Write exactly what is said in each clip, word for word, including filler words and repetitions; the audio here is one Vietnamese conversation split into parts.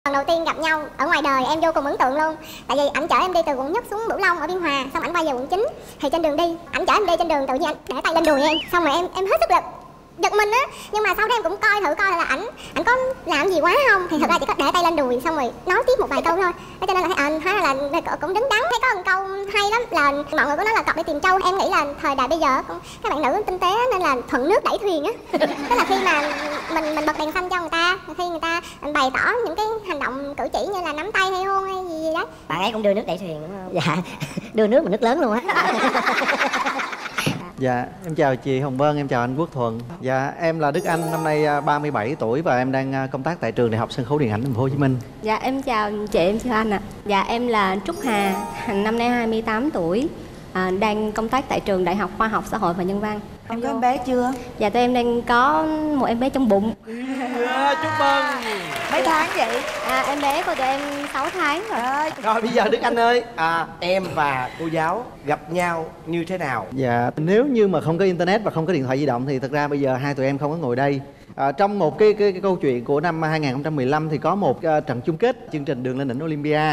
Lần đầu tiên gặp nhau ở ngoài đời em vô cùng ấn tượng luôn. Tại vì ảnh chở em đi từ quận nhất xuống Bửu Long ở Biên Hòa, xong ảnh quay về quận chín. Thì trên đường đi, ảnh chở em đi trên đường tự nhiên ảnh để tay lên đùi em. Xong rồi em em hết sức lực giật mình á, nhưng mà sau đó em cũng coi thử coi là ảnh ảnh có làm gì quá không, thì thật ra chỉ có để tay lên đùi xong rồi nói tiếp một vài câu thôi. Thế cho nên là thấy à, hóa ra là cũng đứng đắn. Thấy có một câu hay lắm là mọi người có nói là cọp đi tìm trâu. Em nghĩ là thời đại bây giờ các bạn nữ tinh tế nên là thuận nước đẩy thuyền á. Tức là khi mà mình mình bật đèn xanh cho người ta, khi người ta bày tỏ những cái hành động cử chỉ như là nắm tay hay hôn hay gì gì đó, bạn ấy cũng đưa nước đẩy thuyền đúng không? Dạ, đưa nước mà nước lớn luôn á. Dạ, em chào chị Hồng Vân, em chào anh Quốc Thuận. Dạ, em là Đức Anh, năm nay ba mươi bảy tuổi và em đang công tác tại trường Đại học Sân khấu Điện ảnh Thành phố Hồ Chí Minh. Dạ, em chào chị, em chào anh ạ. À. Dạ, em là Trúc Hà, năm nay hai mươi tám tuổi, à, đang công tác tại trường Đại học Khoa học Xã hội và Nhân văn. Em có em bé chưa? Dạ, tụi em đang có một em bé trong bụng. Yeah, chúc mừng. Mấy tháng vậy? À, em bé của tụi em sáu tháng rồi. À, Rồi bây giờ Đức Anh ơi, à, em và cô giáo gặp nhau như thế nào? Dạ, nếu như mà không có internet và không có điện thoại di động thì thật ra bây giờ hai tụi em không có ngồi đây. À, trong một cái, cái cái câu chuyện của năm hai nghìn không trăm mười lăm thì có một uh, trận chung kết chương trình Đường lên đỉnh Olympia.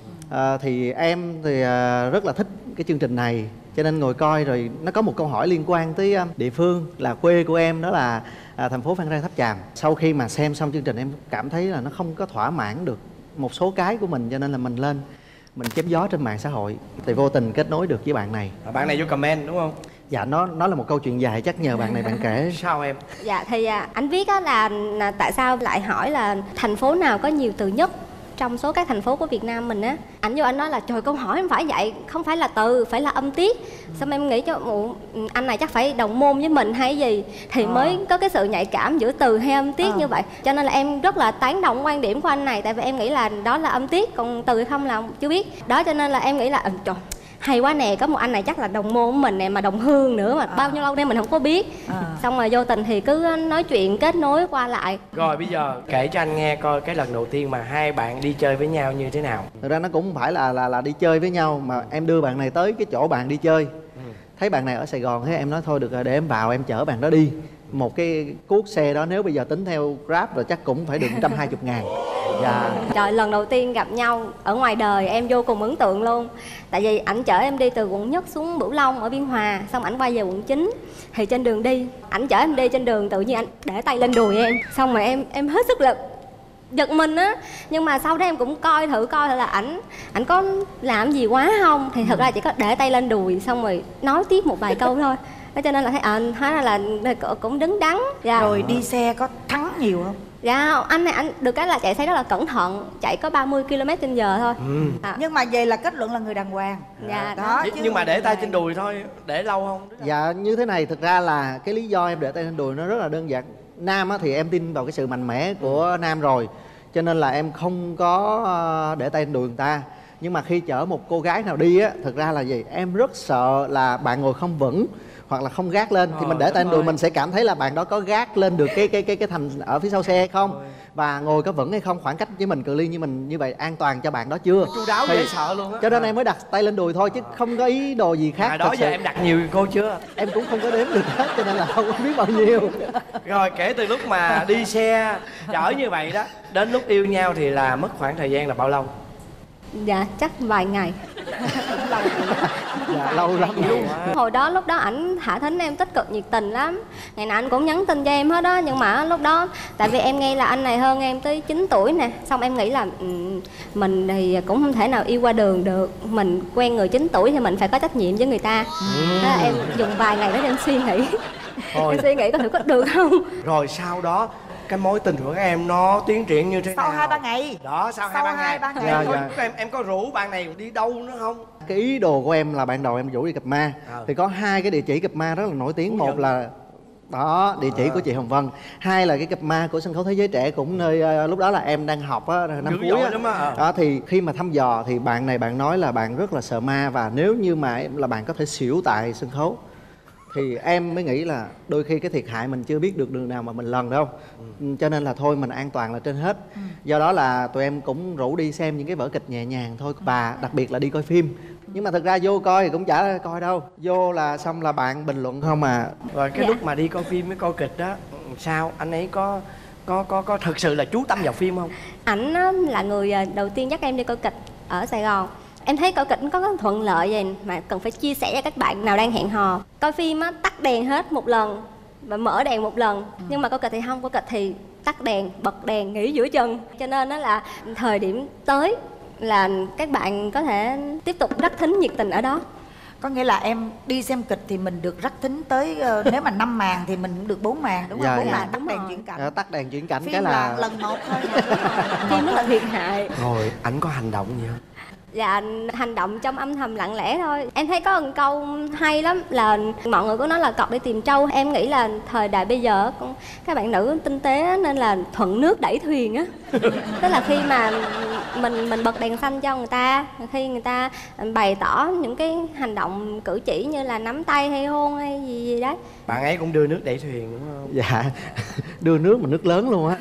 À, thì em thì uh, rất là thích cái chương trình này, cho nên ngồi coi rồi nó có một câu hỏi liên quan tới uh, địa phương là quê của em, đó là uh, thành phố Phan Rang Tháp Chàm. Sau khi mà xem xong chương trình em cảm thấy là nó không có thỏa mãn được một số cái của mình, cho nên là mình lên mình chém gió trên mạng xã hội thì vô tình kết nối được với bạn này. À, bạn này vô comment đúng không? Dạ, nó nó là một câu chuyện dài, chắc nhờ bạn này bạn kể. Sao em? Dạ, thì à, anh viết á là, là tại sao lại hỏi là thành phố nào có nhiều từ nhất trong số các thành phố của Việt Nam mình á. Ảnh vô anh nói là trời, câu hỏi em phải vậy, không phải là từ, phải là âm tiết. Xong em nghĩ cho ủa, anh này chắc phải đồng môn với mình hay gì thì à. mới có cái sự nhạy cảm giữa từ hay âm tiết à. như vậy. Cho nên là em rất là tán đồng quan điểm của anh này, tại vì em nghĩ là đó là âm tiết, còn từ hay không là chưa biết. Đó, cho nên là em nghĩ là ừ, trời, hay quá nè, có một anh này chắc là đồng môn của mình nè, mà đồng hương nữa mà à. bao nhiêu lâu nay mình không có biết à. Xong rồi vô tình thì cứ nói chuyện kết nối qua lại. Rồi bây giờ kể cho anh nghe coi cái lần đầu tiên mà hai bạn đi chơi với nhau như thế nào. Thực ra nó cũng không phải là là là đi chơi với nhau, mà em đưa bạn này tới cái chỗ bạn đi chơi. ừ. Thấy bạn này ở Sài Gòn, thế em nói thôi được rồi, để em vào em chở bạn đó đi. Một cái cuốc xe đó nếu bây giờ tính theo Grab rồi chắc cũng phải được một trăm hai mươi ngàn. Dạ. Trời, lần đầu tiên gặp nhau ở ngoài đời em vô cùng ấn tượng luôn. Tại vì ảnh chở em đi từ quận nhất xuống Bửu Long ở Biên Hòa, xong ảnh quay về quận chín. Thì trên đường đi, ảnh chở em đi trên đường tự nhiên ảnh để tay lên đùi em. Xong rồi em em hết sức lực giật mình á, nhưng mà sau đó em cũng coi thử coi thử là ảnh ảnh có làm gì quá không, thì thật ra chỉ có để tay lên đùi xong rồi nói tiếp một vài câu thôi. Thế cho nên là thấy à, hóa ra là cũng đứng đắn. Dạ. Rồi đi xe có thắng nhiều không? Dạ, anh này anh được cái là chạy xe rất là cẩn thận, chạy có ba mươi ki lô mét trên giờ thôi. ừ. à. Nhưng mà vậy là kết luận là người đàng hoàng. Dạ, đó, đó. Nhưng mà để tay trên đùi thôi, để lâu không? Dạ, như thế này, thực ra là cái lý do em để tay lên đùi nó rất là đơn giản. Nam á, thì em tin vào cái sự mạnh mẽ của nam rồi, cho nên là em không có để tay lên đùi người ta. Nhưng mà khi chở một cô gái nào đi á, thực ra là gì, em rất sợ là bạn ngồi không vững hoặc là không gác lên, thì mình để tay lên đùi mình sẽ cảm thấy là bạn đó có gác lên được cái cái cái cái thành ở phía sau xe hay không, và ngồi có vững hay không, khoảng cách với mình cự ly như mình như vậy an toàn cho bạn đó chưa. Chu đáo dễ sợ luôn á. Cho nên em mới đặt tay lên đùi thôi chứ không có ý đồ gì khác. Mà đó giờ em đặt nhiều cô chưa? Em cũng không có đếm được hết, cho nên là không có biết bao nhiêu. Rồi kể từ lúc mà đi xe chở như vậy đó đến lúc yêu nhau thì là mất khoảng thời gian là bao lâu? Dạ, chắc vài ngày. Dạ, lâu lắm luôn. Hồi đó lúc đó ảnh thả thính em tích cực nhiệt tình lắm, ngày nào anh cũng nhắn tin cho em hết đó. Nhưng mà lúc đó tại vì em nghe là anh này hơn em tới chín tuổi nè, xong em nghĩ là um, mình thì cũng không thể nào yêu qua đường được, mình quen người chín tuổi thì mình phải có trách nhiệm với người ta. ừ. Đó là em dùng vài ngày đó để em suy nghĩ. Em suy nghĩ có thử có được không. Rồi sau đó cái mối tình của các em nó tiến triển như thế sau nào? Sau hai ba ngày. Đó, sau, sau hai ba ngày. ba ngày. Dạ, Thôi, dạ. em em có rủ bạn này đi đâu nữa không? Cái ý đồ của em là ban đầu em rủ đi gặp ma. à. Thì có hai cái địa chỉ gặp ma rất là nổi tiếng. Một dân. là đó, địa chỉ à. của chị Hồng Vân. Hai là cái gặp ma của sân khấu Thế Giới Trẻ, cũng nơi uh, lúc đó là em đang học á, năm Dữ cuối á. À. Đó, thì khi mà thăm dò thì bạn này bạn nói là bạn rất là sợ ma, và nếu như mà em là bạn có thể xỉu tại sân khấu thì em mới nghĩ là đôi khi cái thiệt hại mình chưa biết được đường nào mà mình lần đâu. ừ. Cho nên là thôi mình an toàn là trên hết. ừ. Do đó là tụi em cũng rủ đi xem những cái vở kịch nhẹ nhàng thôi, và đặc biệt là đi coi phim. Nhưng mà thực ra vô coi thì cũng chả coi đâu, vô là xong là bạn bình luận không à. Rồi cái dạ. lúc mà đi coi phim với coi kịch đó sao anh ấy có có có có thực sự là chú tâm vào phim không? Ảnh á, là người đầu tiên dắt em đi coi kịch ở Sài Gòn. Em thấy coi kịch có cái thuận lợi gì mà cần phải chia sẻ cho các bạn nào đang hẹn hò. Coi phim á, tắt đèn hết một lần và mở đèn một lần. Ừ. Nhưng mà coi kịch thì không, coi kịch thì tắt đèn, bật đèn, nghỉ giữa chừng. Cho nên đó là thời điểm tới là các bạn có thể tiếp tục rắc thính nhiệt tình ở đó. Có nghĩa là em đi xem kịch thì mình được rắc thính tới uh, nếu mà năm màn thì mình cũng được bốn màn đúng không? Dạ, bốn dạ. màn tắt Đúng đèn rồi. chuyển cảnh. À, tắt đèn chuyển cảnh Phim cái là là lần một thôi nha. Phim rất là thiệt hại. Rồi ảnh có hành động gì không? Dạ, hành động trong âm thầm lặng lẽ thôi. Em thấy có một câu hay lắm là mọi người có nói là cọp đi tìm trâu. Em nghĩ là thời đại bây giờ các bạn nữ tinh tế nên là thuận nước đẩy thuyền á. Tức là khi mà mình mình bật đèn xanh cho người ta, khi người ta bày tỏ những cái hành động cử chỉ như là nắm tay hay hôn hay gì gì đấy, Bạn ấy cũng đưa nước đẩy thuyền đúng không? dạ đưa nước mà nước lớn luôn á.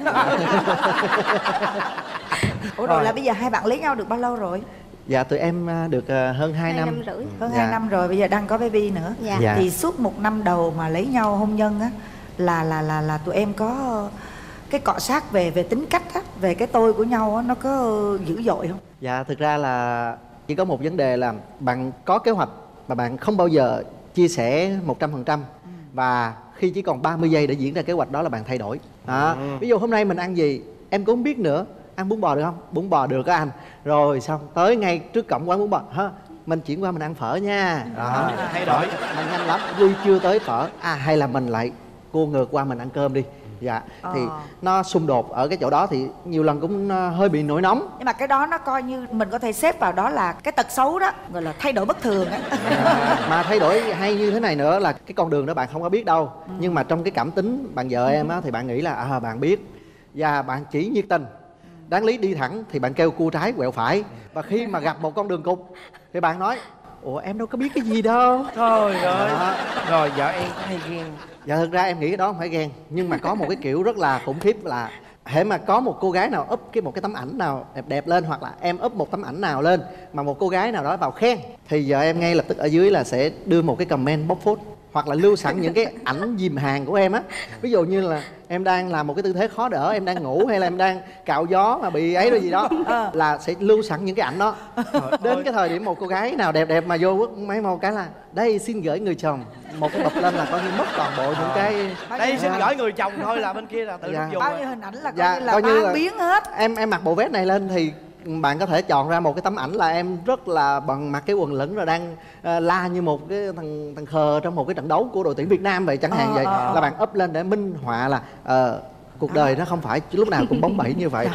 Ủa rồi là bây giờ hai bạn lấy nhau được bao lâu rồi? Dạ tụi em à, được à, hơn hai hai năm. năm rưỡi. Hơn Dạ. hai năm rồi, bây giờ đang có baby nữa. Dạ. Dạ. Thì suốt một năm đầu mà lấy nhau hôn nhân á là là là là tụi em có cái cọ sát về về tính cách á, về cái tôi của nhau á, nó có dữ dội không? Dạ thực ra là chỉ có một vấn đề là bạn có kế hoạch mà bạn không bao giờ chia sẻ một trăm phần trăm. Và khi chỉ còn ba mươi giây để diễn ra kế hoạch đó là bạn thay đổi đó. Ừ. Ví dụ hôm nay mình ăn gì em cũng không biết nữa. Ăn bún bò được không? Bún bò được á anh. Rồi xong tới ngay trước cổng quán bún bò ha, mình chuyển qua mình ăn phở nha. Đó, thay đổi. Mình nhanh lắm, Duy chưa tới phở. À hay là mình lại cua ngược qua mình ăn cơm đi. Dạ thì Ờ. nó xung đột ở cái chỗ đó thì nhiều lần cũng ờ, hơi bị nổi nóng. Nhưng mà cái đó nó coi như mình có thể xếp vào đó là cái tật xấu đó, gọi là thay đổi bất thường á. À, mà thay đổi hay như thế này nữa là cái con đường đó bạn không có biết đâu. Ừ. Nhưng mà trong cái cảm tính bạn vợ em á thì bạn nghĩ là à, bạn biết và bạn chỉ nhiệt tình. Đáng lý đi thẳng thì bạn kêu cua trái quẹo phải. Và khi mà gặp một con đường cụt thì bạn nói ủa em đâu có biết cái gì đâu. Thôi rồi. Đó. Rồi vợ em có hay ghen? Dạ thực ra em nghĩ cái đó không phải ghen. Nhưng mà có một cái kiểu rất là khủng khiếp là hễ mà có một cô gái nào up cái một cái tấm ảnh nào đẹp đẹp lên, hoặc là em up một tấm ảnh nào lên mà một cô gái nào đó vào khen, thì giờ em ngay lập tức ở dưới là sẽ đưa một cái comment bóc phốt, hoặc là lưu sẵn những cái ảnh dìm hàng của em á. Ví dụ như là em đang làm một cái tư thế khó đỡ, em đang ngủ hay là em đang cạo gió mà bị ấy rồi gì đó, là sẽ lưu sẵn những cái ảnh đó. Đến cái thời điểm một cô gái nào đẹp đẹp mà vô quất máy một cái là đây xin gửi người chồng, một cái bật lên là coi như mất toàn bộ những cái. Đây xin gửi người chồng thôi là bên kia là tự Dạ. lúc dùng Bao rồi. nhiêu hình ảnh là coi Dạ, như là coi như bán là- biến hết. Em em mặc bộ vest này lên thì bạn có thể chọn ra một cái tấm ảnh là em rất là bằng mặc cái quần lửng rồi đang uh, la như một cái thằng thằng khờ trong một cái trận đấu của đội tuyển Việt Nam vậy chẳng hạn. Ờ, Vậy ờ, là bạn up lên để minh họa là ờ, cuộc đời nó không phải lúc nào cũng bóng bẩy như vậy.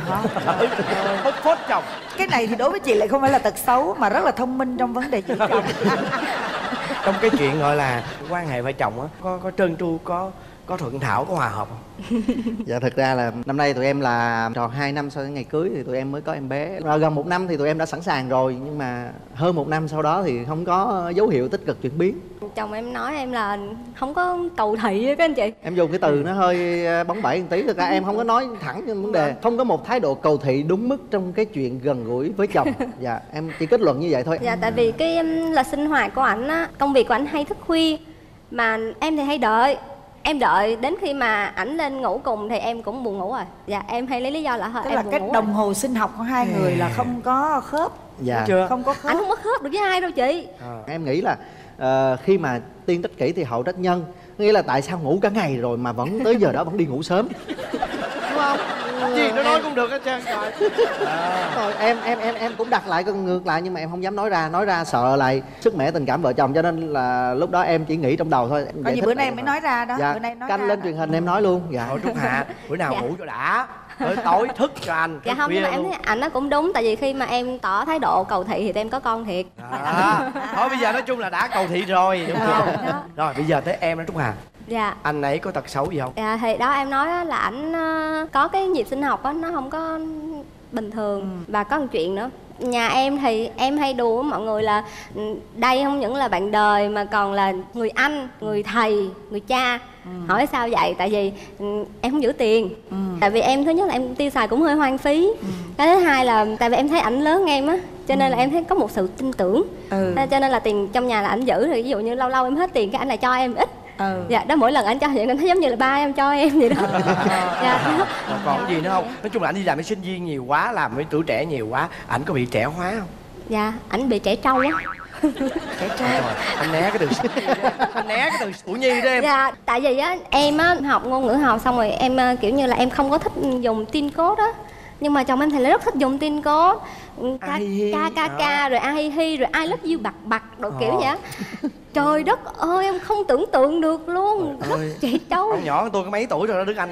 Hút phốt chồng. Cái này thì đối với chị lại không phải là tật xấu mà rất là thông minh trong vấn đề chuyện chồng. Trong cái chuyện gọi là quan hệ vợ chồng á, có có trơn tru, có có thuận thảo, có hòa hợp không? Dạ thực ra là năm nay tụi em là tròn hai năm sau ngày cưới thì tụi em mới có em bé. Và gần một năm thì tụi em đã sẵn sàng rồi, nhưng mà hơn một năm sau đó thì không có dấu hiệu tích cực chuyển biến. Chồng em nói em là không có cầu thị á các anh chị. Em dùng cái từ nó hơi bóng bẩy một tí. Thực ra em không có nói thẳng như vấn đề, không có một thái độ cầu thị đúng mức trong cái chuyện gần gũi với chồng. Dạ em chỉ kết luận như vậy thôi. Dạ tại vì cái um, là sinh hoạt của ảnh á, công việc của ảnh hay thức khuya mà em thì hay đợi. Em đợi đến khi mà ảnh lên ngủ cùng thì em cũng buồn ngủ rồi. Dạ em hay lấy lý do là thôi Tức em là buồn cái ngủ đồng rồi. hồ sinh học của hai người là không có khớp. Dạ Chưa? Không có khớp. Ảnh không có khớp được với ai đâu chị. em nghĩ là ờ, khi mà tiên trách kỷ thì hậu trách nhân. Nghĩa là tại sao ngủ cả ngày rồi mà vẫn tới giờ đó vẫn đi ngủ sớm, đúng không? Gì nó nói cũng được hết trơn trời. Rồi em em em em cũng đặt lại con ngược lại, nhưng mà em không dám nói ra, nói ra sợ lại sức mẻ tình cảm vợ chồng, cho nên là lúc đó em chỉ nghĩ trong đầu thôi. Em Coi giải như thích bữa lại nay cho mới mà. nói ra đó. Dạ Bữa nay nói canh ra lên đó. truyền hình em nói luôn. Dạ Thôi Trúc Hạ, bữa nào Dạ. ngủ cho đã, tới tối thức cho anh. Dạ thức không, nhưng mà khuya em luôn. thấy ảnh nó cũng đúng. Tại vì khi mà em tỏ thái độ cầu thị thì tụi em có con thiệt. À, thôi bây giờ nói chung là đã cầu thị rồi đúng không? Đó. Rồi bây giờ tới em đó Trúc Hà. Dạ. Anh ấy có tật xấu gì không? Dạ thì đó em nói á, là ảnh ờ, có cái nhịp sinh học á nó không có bình thường. Và có một chuyện nữa, nhà em thì em hay đùa với mọi người là ừ, đây không những là bạn đời mà còn là người anh, người thầy, người cha. Hỏi sao vậy? Tại vì ừ, em không giữ tiền. Tại vì em thứ nhất là em tiêu xài cũng hơi hoang phí. Cái thứ hai là tại vì em thấy ảnh lớn hơn em á, cho nên là em thấy có một sự tin tưởng. Ừ. Cho nên là tiền trong nhà là ảnh giữ, thì ví dụ như lâu lâu em hết tiền cái ảnh lại cho em ít. ừ. Dạ đó, mỗi lần anh cho thì em thấy giống như là ba em cho em vậy đó. Dạ. Còn, còn gì nữa không? Nói chung là anh đi làm với sinh viên nhiều quá, làm với tuổi trẻ nhiều quá, ảnh có bị trẻ hóa không? Dạ, ảnh bị trẻ trâu á. Trẻ trâu. Anh né cái từ anh né cái từ Sủ Nhi đó em. Dạ, tại vì á em á học ngôn ngữ học xong rồi em kiểu như là em không có thích dùng tin code á. Nhưng mà chồng em thì lại rất thích dùng tin code. Ca ca ca ca rồi a hi hi rồi I love you bặt bặt đồ kiểu vậy á. Trời đất ơi, em không tưởng tượng được luôn. Rất trẻ trâu. Con nhỏ tôi có mấy tuổi rồi đó Đức Anh.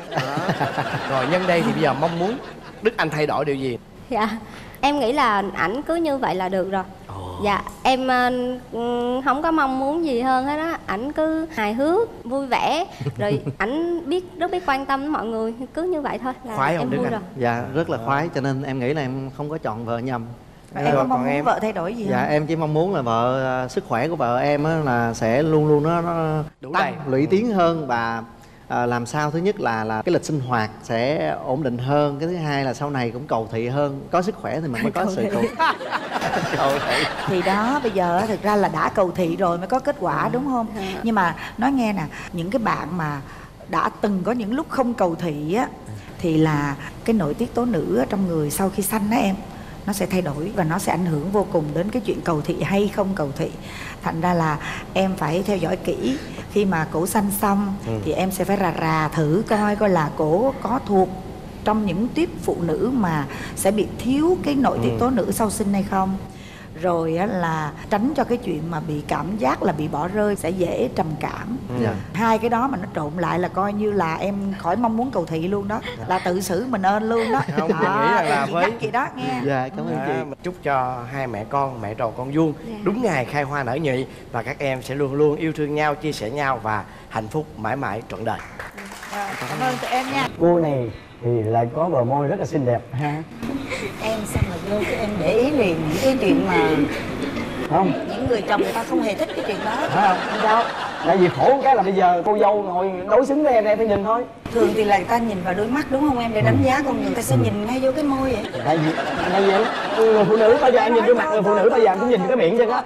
Rồi nhân đây thì bây giờ mong muốn Đức Anh thay đổi điều gì? Dạ, em nghĩ là ảnh cứ như vậy là được rồi. Oh. Dạ, em uh, không có mong muốn gì hơn hết á. Ảnh cứ hài hước, vui vẻ. Rồi ảnh biết rất biết quan tâm đến mọi người. Cứ như vậy thôi là khoái em không, vui Đức rồi. Anh? Dạ, rất là khoái, cho nên em nghĩ là em không có chọn vợ nhầm. Và em có mong muốn em... vợ thay đổi gì không? Dạ, em chỉ mong muốn là vợ, sức khỏe của vợ em á, là sẽ luôn luôn nó, nó đủ tăng, đầy, lũy tiến hơn. Và à, làm sao thứ nhất là là cái lịch sinh hoạt sẽ ổn định hơn. Cái thứ hai là sau này cũng cầu thị hơn. Có sức khỏe thì mình mới có sự cầu, cầu thị. Thì đó, bây giờ thực ra là đã cầu thị rồi mới có kết quả, đúng không? Nhưng mà nói nghe nè, những cái bạn mà đã từng có những lúc không cầu thị á, thì là cái nội tiết tố nữ ở trong người sau khi sanh đó em, nó sẽ thay đổi và nó sẽ ảnh hưởng vô cùng đến cái chuyện cầu thị hay không cầu thị. Thành ra là em phải theo dõi kỹ. Khi mà cổ sanh xong ừ. thì em sẽ phải rà rà thử coi coi là cổ có thuộc trong những tiếp phụ nữ mà sẽ bị thiếu cái nội tiết tố nữ sau sinh hay không. Rồi á, là tránh cho cái chuyện mà bị cảm giác là bị bỏ rơi, sẽ dễ trầm cảm. ừ. Hai cái đó mà nó trộn lại là coi như là em khỏi mong muốn cầu thị luôn đó. Là tự xử mình ơn luôn đó. Không, mình nghĩ rằng là với chị đó nghe. Dạ, cảm ơn chị. Chúc cho hai mẹ con, mẹ tròn con vuông dạ. đúng ngày khai hoa nở nhụy. Và các em sẽ luôn luôn yêu thương nhau, chia sẻ nhau và hạnh phúc mãi mãi trọn đời. Dạ, cảm ơn tụi em nha. Cô này thì lại có bờ môi rất là xinh đẹp ha. Em xong rồi vô cái em để ý liền những cái chuyện mà không, những người chồng người ta không hề thích cái chuyện đó. Phải không? Không sao. Tại vì khổ cái là bây giờ cô dâu ngồi đối xứng với em, em phải nhìn thôi. Thường thì là người ta nhìn vào đôi mắt đúng không em, để đánh giá, còn người ta sẽ nhìn ngay vô cái môi vậy. Tại vì tại vì người phụ nữ bao giờ em nhìn vô mặt người phụ nữ bao giờ em cũng nhìn cái miệng chứ đó.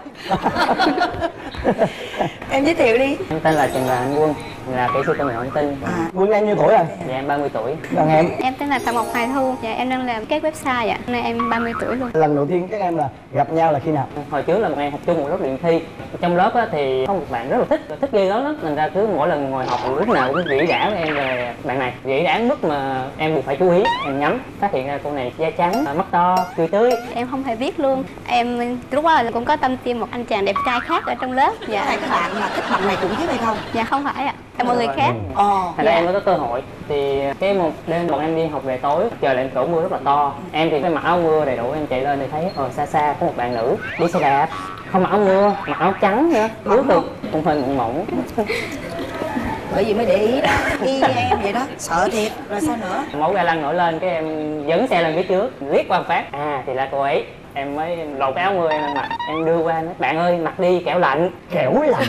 Em giới thiệu đi. Em tên là Trần Anh Quân, là kỹ sư công nghệ thông tin. À, Quân em nhiêu tuổi rồi? Dạ em ba mươi tuổi. Còn em? Em tên là Phạm Ngọc Hoài Thu. Dạ em đang làm các website ạ. Nay em ba mươi tuổi luôn. Lần đầu tiên các em là gặp nhau là khi nào? Hồi trước là bọn em học chung một lớp luyện thi. Trong lớp á, thì có một bạn rất là thích, thích ghê lắm lắm. Thành ra cứ mỗi lần ngồi học lúc nào cũng rỉ rả với em về bạn này. Rỉ rả mức mà em buộc phải chú ý. Em nhắm, phát hiện ra cô này da trắng, mắt to, cười tươi. Em không hề biết luôn. Em lúc đó là cũng có tâm tim một anh chàng đẹp trai khác ở trong lớp. Dạ. Hai các bạn mà thích bạn này cũng thích hay không? Dạ không phải ạ. Em mọi người khác. Ồ. Thành ra em mới có cơ hội. Thì cái một đêm bọn em đi học về tối, trời lại đổ mưa rất là to. Em thì phải mặc áo mưa đầy đủ, em chạy lên thì thấy ờ, xa xa có một bạn nữ đi xe đạp, không mặc áo mưa, mặc áo trắng nữa, ướt cực, cũng hơi mụn mỏng. Bởi vì mới để ý đó, y như em vậy đó, sợ thiệt, rồi sao nữa? Máu ga lăng nổi lên, cái em dấn xe lên phía trước, liếc qua một phát, à thì là cô ấy. Em mới lột cái áo mưa em mặc, em đưa qua nói bạn ơi mặc đi kẻo lạnh. Kẻo lạnh.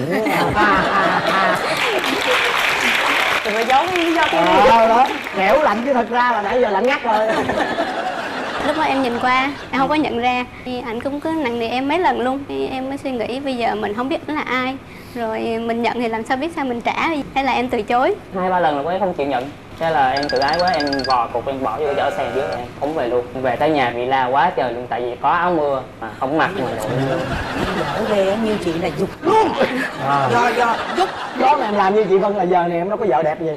Đừng có giấu lý do cái ờ, đó, kẻo lạnh chứ thật ra là nãy giờ lạnh ngắt rồi. Lúc đó em nhìn qua, em không có nhận ra. Thì anh cũng cứ nặng nề em mấy lần luôn. Thì em mới suy nghĩ bây giờ mình không biết nó là ai. Rồi mình nhận thì làm sao biết sao mình trả. Thế là em từ chối. Hai ba lần là cô ấy không chịu nhận. Thế là em tự ái quá, em vò cục em bỏ vô chở xe dưới em không về luôn. Về tới nhà bị la quá trời luôn, tại vì có áo mưa mà không mặc mà đội luôn. Đỡ ghê như chị là dục luôn. À. Do do dục. Đó mà em làm như chị Vân là giờ này em đâu có vợ đẹp gì.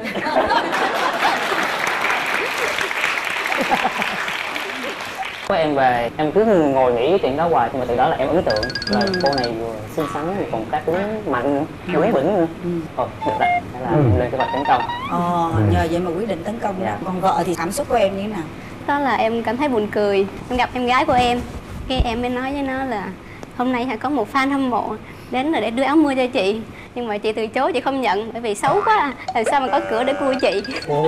Em về em cứ ngồi nghĩ cái chuyện đó hoài, nhưng mà từ đó là em ấn tượng là ừ. cô này vừa xinh xắn còn cá tính mạnh nữa, bướng bỉnh nữa. Ừ. Thôi được đấy, thế là ừ. lên kế hoạch tấn công. Ờ, nhờ vậy mà quyết định tấn công. Dạ. Còn vợ thì cảm xúc của em như thế nào? Đó là em cảm thấy buồn cười. Em gặp em gái của em, cái em mới nói với nó là hôm nay có một fan hâm mộ đến là để đưa áo mưa cho chị, nhưng mà chị từ chối, chị không nhận bởi vì xấu quá, làm sao mà có cửa để cua chị.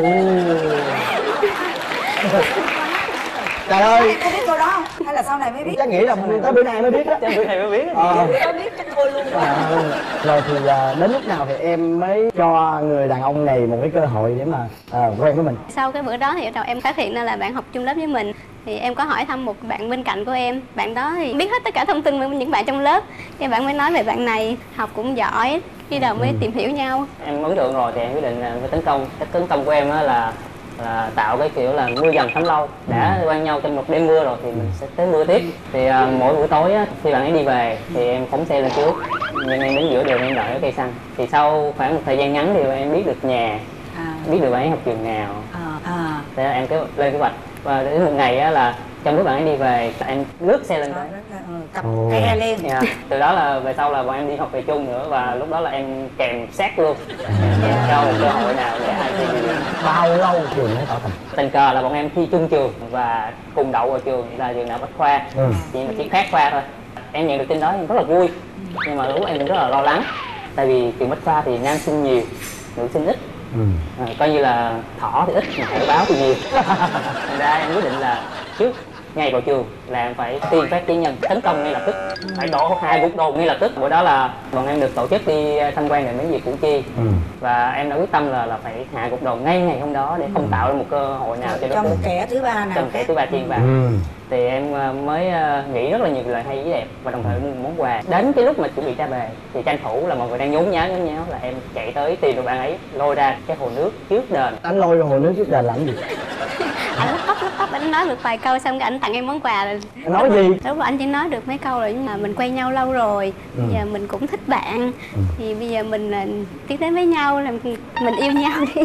Trời ơi, em có biết câu đó không? Hay là sau này mới biết? Chắc nghĩ là tới bữa nay mới biết á. Tới bữa nay mới biết. Ờ. Tôi biết chắc thôi luôn. À, rồi thì à, đến lúc nào thì em mới cho người đàn ông này một cái cơ hội để mà à, quen với mình? Sau cái bữa đó thì đầu em phát hiện ra là bạn học chung lớp với mình. Thì em có hỏi thăm một bạn bên cạnh của em. Bạn đó thì biết hết tất cả thông tin với những bạn trong lớp. Thì bạn mới nói về bạn này học cũng giỏi, khi nào mới tìm hiểu nhau. Em ấn tượng rồi thì em quyết định là phải tấn công. Cái tấn công của em á là là tạo cái kiểu là mưa dầm thấm lâu. Đã quen nhau trong một đêm mưa rồi thì mình sẽ tới mưa tiếp. Thì à, mỗi buổi tối á, khi bạn ấy đi về thì em phóng xe lên trước, nhưng em đến giữa đường em đợi ở cây xăng. Thì sau khoảng một thời gian ngắn thì em biết được nhà, à. biết được bạn ấy học trường nào. À. À. Thế em cứ lên kế hoạch. Và đến một ngày á là trong lúc bạn ấy đi về em lướt xe lên tới cặp ke lên. Yeah. Từ đó là về sau là bọn em đi học về chung nữa, và lúc đó là em kèm sát luôn cho một cơ hội nào để hai team đi. Bao lâu trường mới tỏ tình? Tình cờ là bọn em thi chung trường và cùng đậu vào trường là trường Đại học Bách Khoa, ừ. chỉ là chỉ khác khoa thôi. Em nhận được tin đó em rất là vui, nhưng mà lúc em cũng rất là lo lắng, tại vì trường Bách Khoa thì nam sinh nhiều, nữ sinh ít. Ừ. À, coi như là thỏ thì ít mà hổ báo thì nhiều. Thành ra em quyết định là trước ngày vào trường là em phải tiên phát chế nhân, tấn công ngay lập tức, phải đổ hai gục đầu ngay lập tức. Bữa đó là bọn em được tổ chức đi tham quan đền Miếu Việt Củ Chi, ừ. và em đã quyết tâm là là phải hạ gục đầu ngay ngày hôm đó để không tạo ra một cơ hội nào cho cho một kẻ thứ ba nào cho một kẻ thứ ba chen vào. Ừ. Thì em mới nghĩ rất là nhiều lời hay ý đẹp và đồng thời mua một món quà. Đến cái lúc mà chuẩn bị ra về thì tranh thủ là mọi người đang nhốn nháo nhốn nháo là em chạy tới tìm được bạn ấy, lôi ra cái hồ nước trước đền. Anh lôi ra hồ nước trước đền làm gì? Anh lúc tóc lúc tóc anh nói được vài câu xong cái anh tặng em món quà rồi. Anh nói gì? Lúc đó anh chỉ nói được mấy câu rồi, nhưng mà mình quen nhau lâu rồi, ừ. giờ mình cũng thích bạn, ừ. thì bây giờ mình là tiến đến với nhau là mình yêu nhau đi.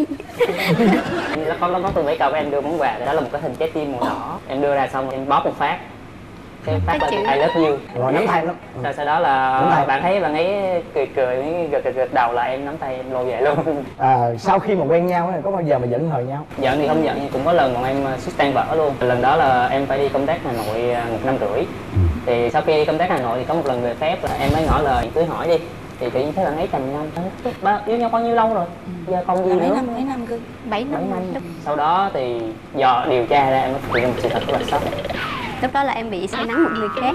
Nó có nó có từ mấy câu em đưa món quà, đó là một cái hình trái tim màu đỏ, em đưa ra xong em bóp một phát, cái phát là I love you, rồi nắm tay lắm. Sau sau đó là bạn thấy bạn ấy cười cười gật gật gật đầu là em nắm tay em lôi về luôn. À, sau khi mà quen nhau có bao giờ mà giận hờn nhau? Giận thì không giận, nhưng cũng có lần bọn em suýt tan vỡ luôn. Lần đó là em phải đi công tác Hà Nội một năm rưỡi. Ừ. Thì sau khi đi công tác Hà Nội thì có một lần về phép là em mới ngỏ lời cưới hỏi đi. Thì tự nhiên thấy bạn ấy tầm năm, ba yêu nhau bao nhiêu lâu rồi? Ừ. Giờ còn gì mấy nữa? Năm, mấy năm cơ? Bảy năm. năm. Sau đó thì do điều tra ra em mới phát hiện một sự thật rất là sốc. Lúc đó là em bị say nắng một người khác.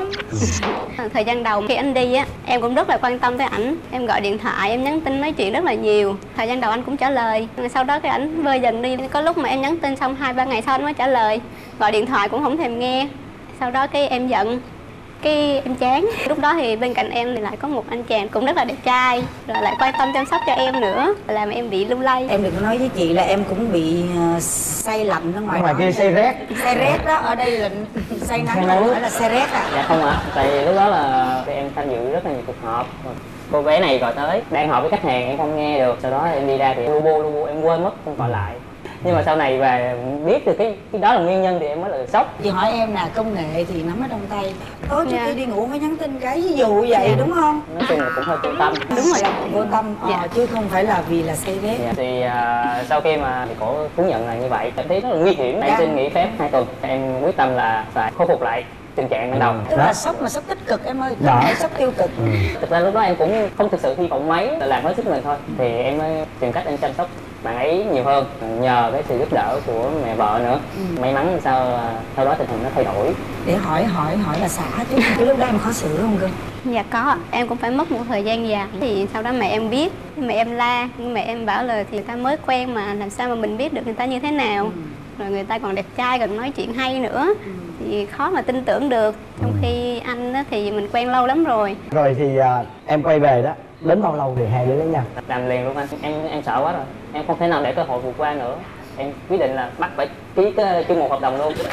Thời gian đầu khi anh đi á, em cũng rất là quan tâm tới ảnh. Em gọi điện thoại, em nhắn tin nói chuyện rất là nhiều. Thời gian đầu anh cũng trả lời. Sau đó cái ảnh vơi dần đi. Có lúc mà em nhắn tin xong hai ba ngày sau anh mới trả lời. Gọi điện thoại cũng không thèm nghe. Sau đó cái em giận, cái em chán. Lúc đó thì bên cạnh em thì lại có một anh chàng cũng rất là đẹp trai, rồi lại quan tâm chăm sóc cho em nữa, làm em bị lung lay. Em đừng nói với chị là em cũng bị uh, say lạnh ở ngoài, ngoài kia say rét. Say rét đó, ở đây là say nắng, không phải là say rét à? Dạ không ạ, à. Tại vì lúc đó là em tham dự rất là nhiều cuộc họp. Cô bé này gọi tới, đang họp với khách hàng em không nghe được, sau đó em đi ra thì lu bu lu bu em quên mất không gọi lại. Nhưng mà sau này về biết được cái cái đó là nguyên nhân thì em mới là sốc. Chị hỏi em là công nghệ thì nắm ở trong tay, tối trước khi đi ngủ phải nhắn tin cái ví dụ vậy, yeah. đúng không? Nói chung là cũng hơi vô tâm. Đúng rồi, vô tâm, ờ, yeah. chứ không phải là vì là say rét. Yeah. Thì uh, sau khi mà thì cổ thú nhận là như vậy, em thấy rất là nguy hiểm. Em xin nghỉ phép hai tuần, em quyết tâm là phải khôi phục lại tình trạng ban đầu. Tức là sốc mà sốc tích cực em ơi, không phải sốc tiêu cực. Ừ. Thực ra lúc đó em cũng không thực sự hy vọng mấy, là làm hết sức mình thôi. Thì em mới tìm cách em chăm sóc bạn ấy nhiều hơn, nhờ cái sự giúp đỡ của mẹ vợ nữa. Ừ. May mắn sao sau đó tình hình nó thay đổi. Để hỏi hỏi hỏi là xã chứ cái lúc đó em khó xử không cơ? Dạ có, em cũng phải mất một thời gian dài. Thì sau đó mẹ em biết, mẹ em la, mẹ em bảo là thì người ta mới quen mà làm sao mà mình biết được người ta như thế nào. Ừ. Rồi người ta còn đẹp trai, còn nói chuyện hay nữa. Ừ. Thì khó mà tin tưởng được. Trong khi anh á, thì mình quen lâu lắm rồi. Rồi thì à, em quay về đó, đến bao lâu thì hai đứa lấy nhau? Làm liền luôn anh, em em sợ quá rồi. Em không thể nào để cơ hội vượt qua nữa. Em quyết định là bắt phải ký cái chung một hợp đồng luôn.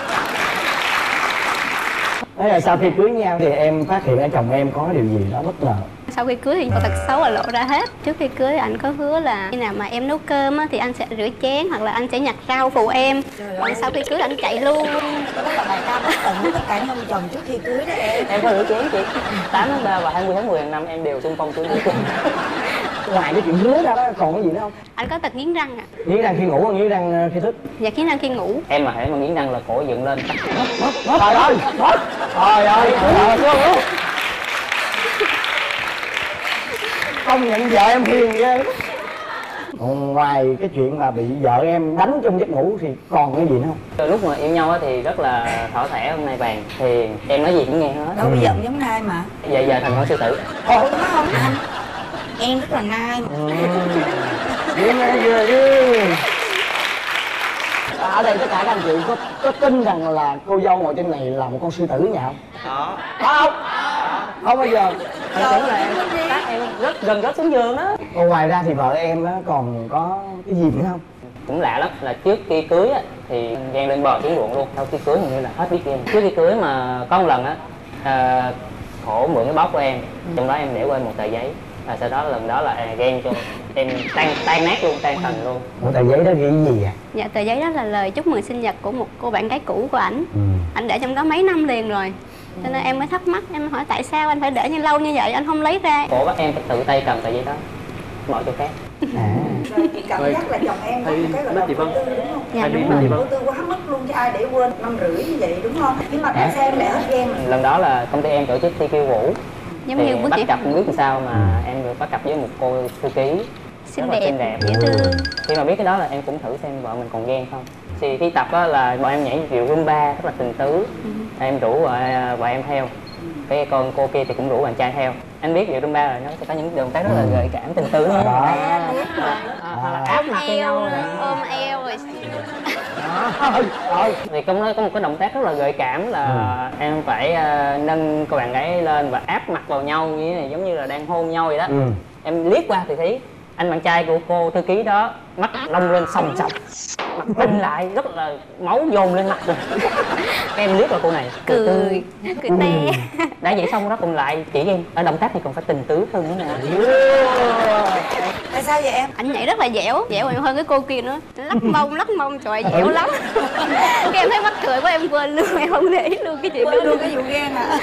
Thế là sau khi cưới nhau thì em phát hiện ở chồng em có điều gì đó bất ngờ. Sau khi cưới thì tật xấu là lộ ra hết. Trước khi cưới anh có hứa là khi nào mà em nấu cơm á, thì anh sẽ rửa chén hoặc là anh sẽ nhặt rau phụ em. Còn sau khi cưới anh chạy luôn. Đó là bài ca bất tận tất cả những ông chồng trước khi cưới đó em. Em có rửa chén chị. tám tháng ba và hai mươi tháng mười hàng năm em đều xung phong cưới rửa chén. Ngoài cái chuyện hứa ra đó còn cái gì nữa không? Anh có tật nghiến răng ạ. À. Nghiến răng khi ngủ hay nghiến răng khi thức? Dạ nghiến răng khi ngủ. Em mà hễ mà nghiến răng là cổ dựng lên. Trời ơi! Trời ơi! Trời ơi! Không nhận vợ em hiền ghê. Ngoài cái chuyện mà bị vợ em đánh trong giấc ngủ thì còn cái gì nữa không? Từ lúc mà yêu nhau thì rất là thỏ thẻ hôm nay vàng, thì em nói gì cũng nghe hết. Đâu bây giờ giống nai mà. Giờ giờ thành con sư tử. Ồ đúng không anh? Em rất là nai mà. Ghê ghê ghê. Ở đây tất cả các anh chị có, có tin rằng là cô dâu ngồi trên này là một con sư tử nhà không? Có. Có không? Không bao giờ. Anh tưởng là em tác em rất gần rớt xuống giường đó. Còn ngoài ra thì vợ em á còn có cái gì nữa không? Cũng lạ lắm, là trước khi cưới á thì ghen lên bờ xuống ruộng luôn. Sau khi cưới hình như là hết biết ghen. Trước khi cưới mà có một lần á, à, khổ mượn cái bóp của em, trong đó em để quên một tờ giấy. Và sau đó lần đó là à, ghen cho em tan tan nát luôn, tan tành luôn. Một tờ giấy đó ghi cái gì vậy? Dạ, tờ giấy đó là lời chúc mừng sinh nhật của một cô bạn gái cũ của ảnh. Ừ. Anh để trong đó mấy năm liền rồi. Cho nên em mới thắc mắc, em hỏi tại sao anh phải để như lâu như vậy, anh không lấy ra. Cổ bắt em phải tự tay cầm tờ giấy đó, bỏ chỗ khác. À. Rồi chị cảm giác là chồng em có một cái gọi là vô tư đúng không? Dạ đúng rồi. Vô tư quá mất luôn chứ ai để quên năm rưỡi như vậy đúng không? Nhưng mà tại sao em lại hết ghen? Lần đó là công ty em tổ chức thi khiêu vũ. Giống thì như bức bắt chị cặp không biết làm sao mà em được bắt cặp với một cô thư ký xinh rất là đẹp, xinh đẹp, dễ thương. Khi mà biết cái đó là em cũng thử xem vợ mình còn ghen không. Thì khi tập á là bọn em nhảy điệu Zumba rất là tình tứ. Ừ. Em rủ vợ, vợ em theo. Cái con cô kia thì cũng rủ bạn trai theo. Anh biết điệu Zumba rồi, nó sẽ có những động tác rất là gợi cảm tình tứ đó. Đó. Áp mặt eo nhau nữa, ôm eo rồi. Thì trong đó có một cái động tác rất là gợi cảm là ừ. em phải uh, nâng cô bạn gái lên và áp mặt vào nhau như này, giống như là đang hôn nhau vậy đó. Ừ. Em liếc qua thì thấy anh bạn trai của cô thư ký đó mắt long lên sòng sọc, mặt tinh lại rất là máu dồn lên mặt rồi. Em liếc vào cô này cười cười, cười te. Đã vậy xong đó cùng lại chỉ em ở động tác này còn phải tình tứ hơn nữa nè. Tại sao vậy em? Anh nhảy rất là dẻo, dẻo hơn cái cô kia nữa, lắc mông lắc mông trời dẻo lắm. Cái em thấy mắc cười quá em quên luôn, em không để ý luôn cái chuyện đó luôn cái vụ ghen à.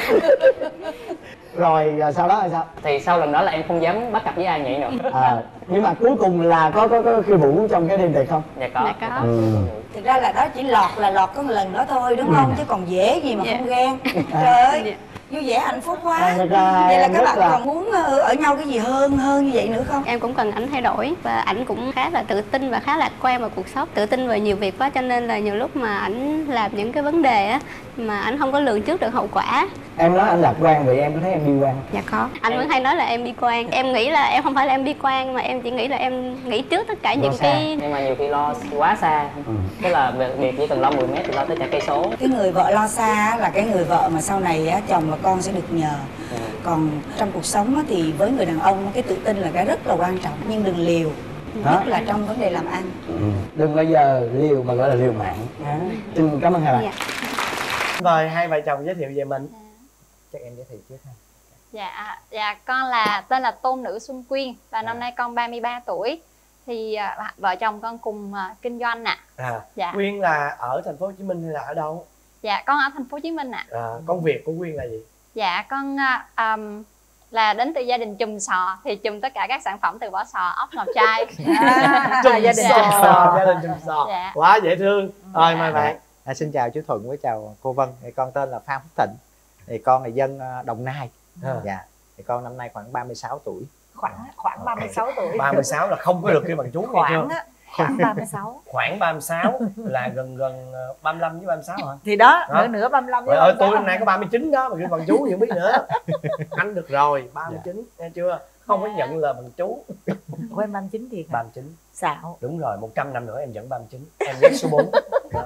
Rồi sau đó là sao? Thì sau lần đó là em không dám bắt cặp với ai vậy nữa. À, nhưng mà cuối cùng là có có có khiêu vũ trong cái đêm tiệc không? Dạ có. Dạ có. Ừ. Thực ra là đó chỉ lọt là lọt có một lần đó thôi đúng không? Chứ còn dễ gì mà dạ. không ghen. Trời ơi, vui vẻ hạnh phúc quá. À, vậy là các bạn là... còn muốn ở nhau cái gì hơn hơn như vậy nữa không? Em cũng cần ảnh thay đổi và ảnh cũng khá là tự tin và khá lạc quan vào cuộc sống, tự tin về nhiều việc quá cho nên là nhiều lúc mà ảnh làm những cái vấn đề á mà ảnh không có lường trước được hậu quả. Em nói anh lạc quan vậy em có thấy em bi quan? Dạ có. Anh em... vẫn hay nói là em bi quan. Em nghĩ là em không phải là em bi quan mà em chỉ nghĩ là em nghĩ trước tất cả những lo cái. Nhưng mà nhiều khi lo quá xa. Ừ. Tức là việc chỉ cần lo mười mét thì lo tới cả cây số. Cái người vợ lo xa là cái người vợ mà sau này á, chồng và con sẽ được nhờ. Ừ. Còn trong cuộc sống á, thì với người đàn ông cái tự tin là cái rất là quan trọng nhưng đừng liều. Nhất là trong vấn đề làm ăn. Ừ. Đừng bao giờ liều mà gọi là liều mạng. À. Xin cảm ơn hai bạn. Dạ. Mời hai vợ chồng giới thiệu về mình. Chắc em giới thiệu trước ha. Dạ, dạ con là tên là Tôn Nữ Xuân Quyên và năm à. nay con ba mươi ba tuổi. Thì à, vợ chồng con cùng à, kinh doanh ạ. À. À, dạ. Quyên là ở thành phố Hồ Chí Minh hay là ở đâu? Dạ, con ở thành phố Hồ Chí Minh ạ. À. À, công việc của Quyên là gì? Dạ, con um, là đến từ gia đình chùm sò thì chùm tất cả các sản phẩm từ vỏ sò, ốc, ngọc trai. À, chùm gia đình chùm sò, gia đình chùm sò. Dạ. Quá dễ thương. Rồi dạ. Mời bạn. À, xin chào chú Thuận với chào cô Vân. Thì con tên là Phan Phúc Thịnh. Thì con là dân Đồng Nai. À. Dạ. Thì con năm nay khoảng ba mươi sáu tuổi. Khoảng khoảng ba mươi sáu tuổi. ba mươi sáu là không có được kêu bằng chú khoảng nghe chưa? Á, khoảng ba mươi sáu. Khoảng ba mươi sáu là gần gần ba mươi lăm với ba mươi sáu hả? Thì đó, đó. nửa nửa ba mươi lăm với. Ơi tôi năm nay có ba mươi chín đó mà kêu bằng chú gì biết nữa. Anh được rồi, ba mươi chín dạ. Nghe chưa? Không có nhận lời bằng chú. Của em ba mươi chín thiệt hả? ba mươi chín. Xạo. Đúng rồi, một trăm năm nữa em vẫn ba mươi chín. Em ghét số bốn.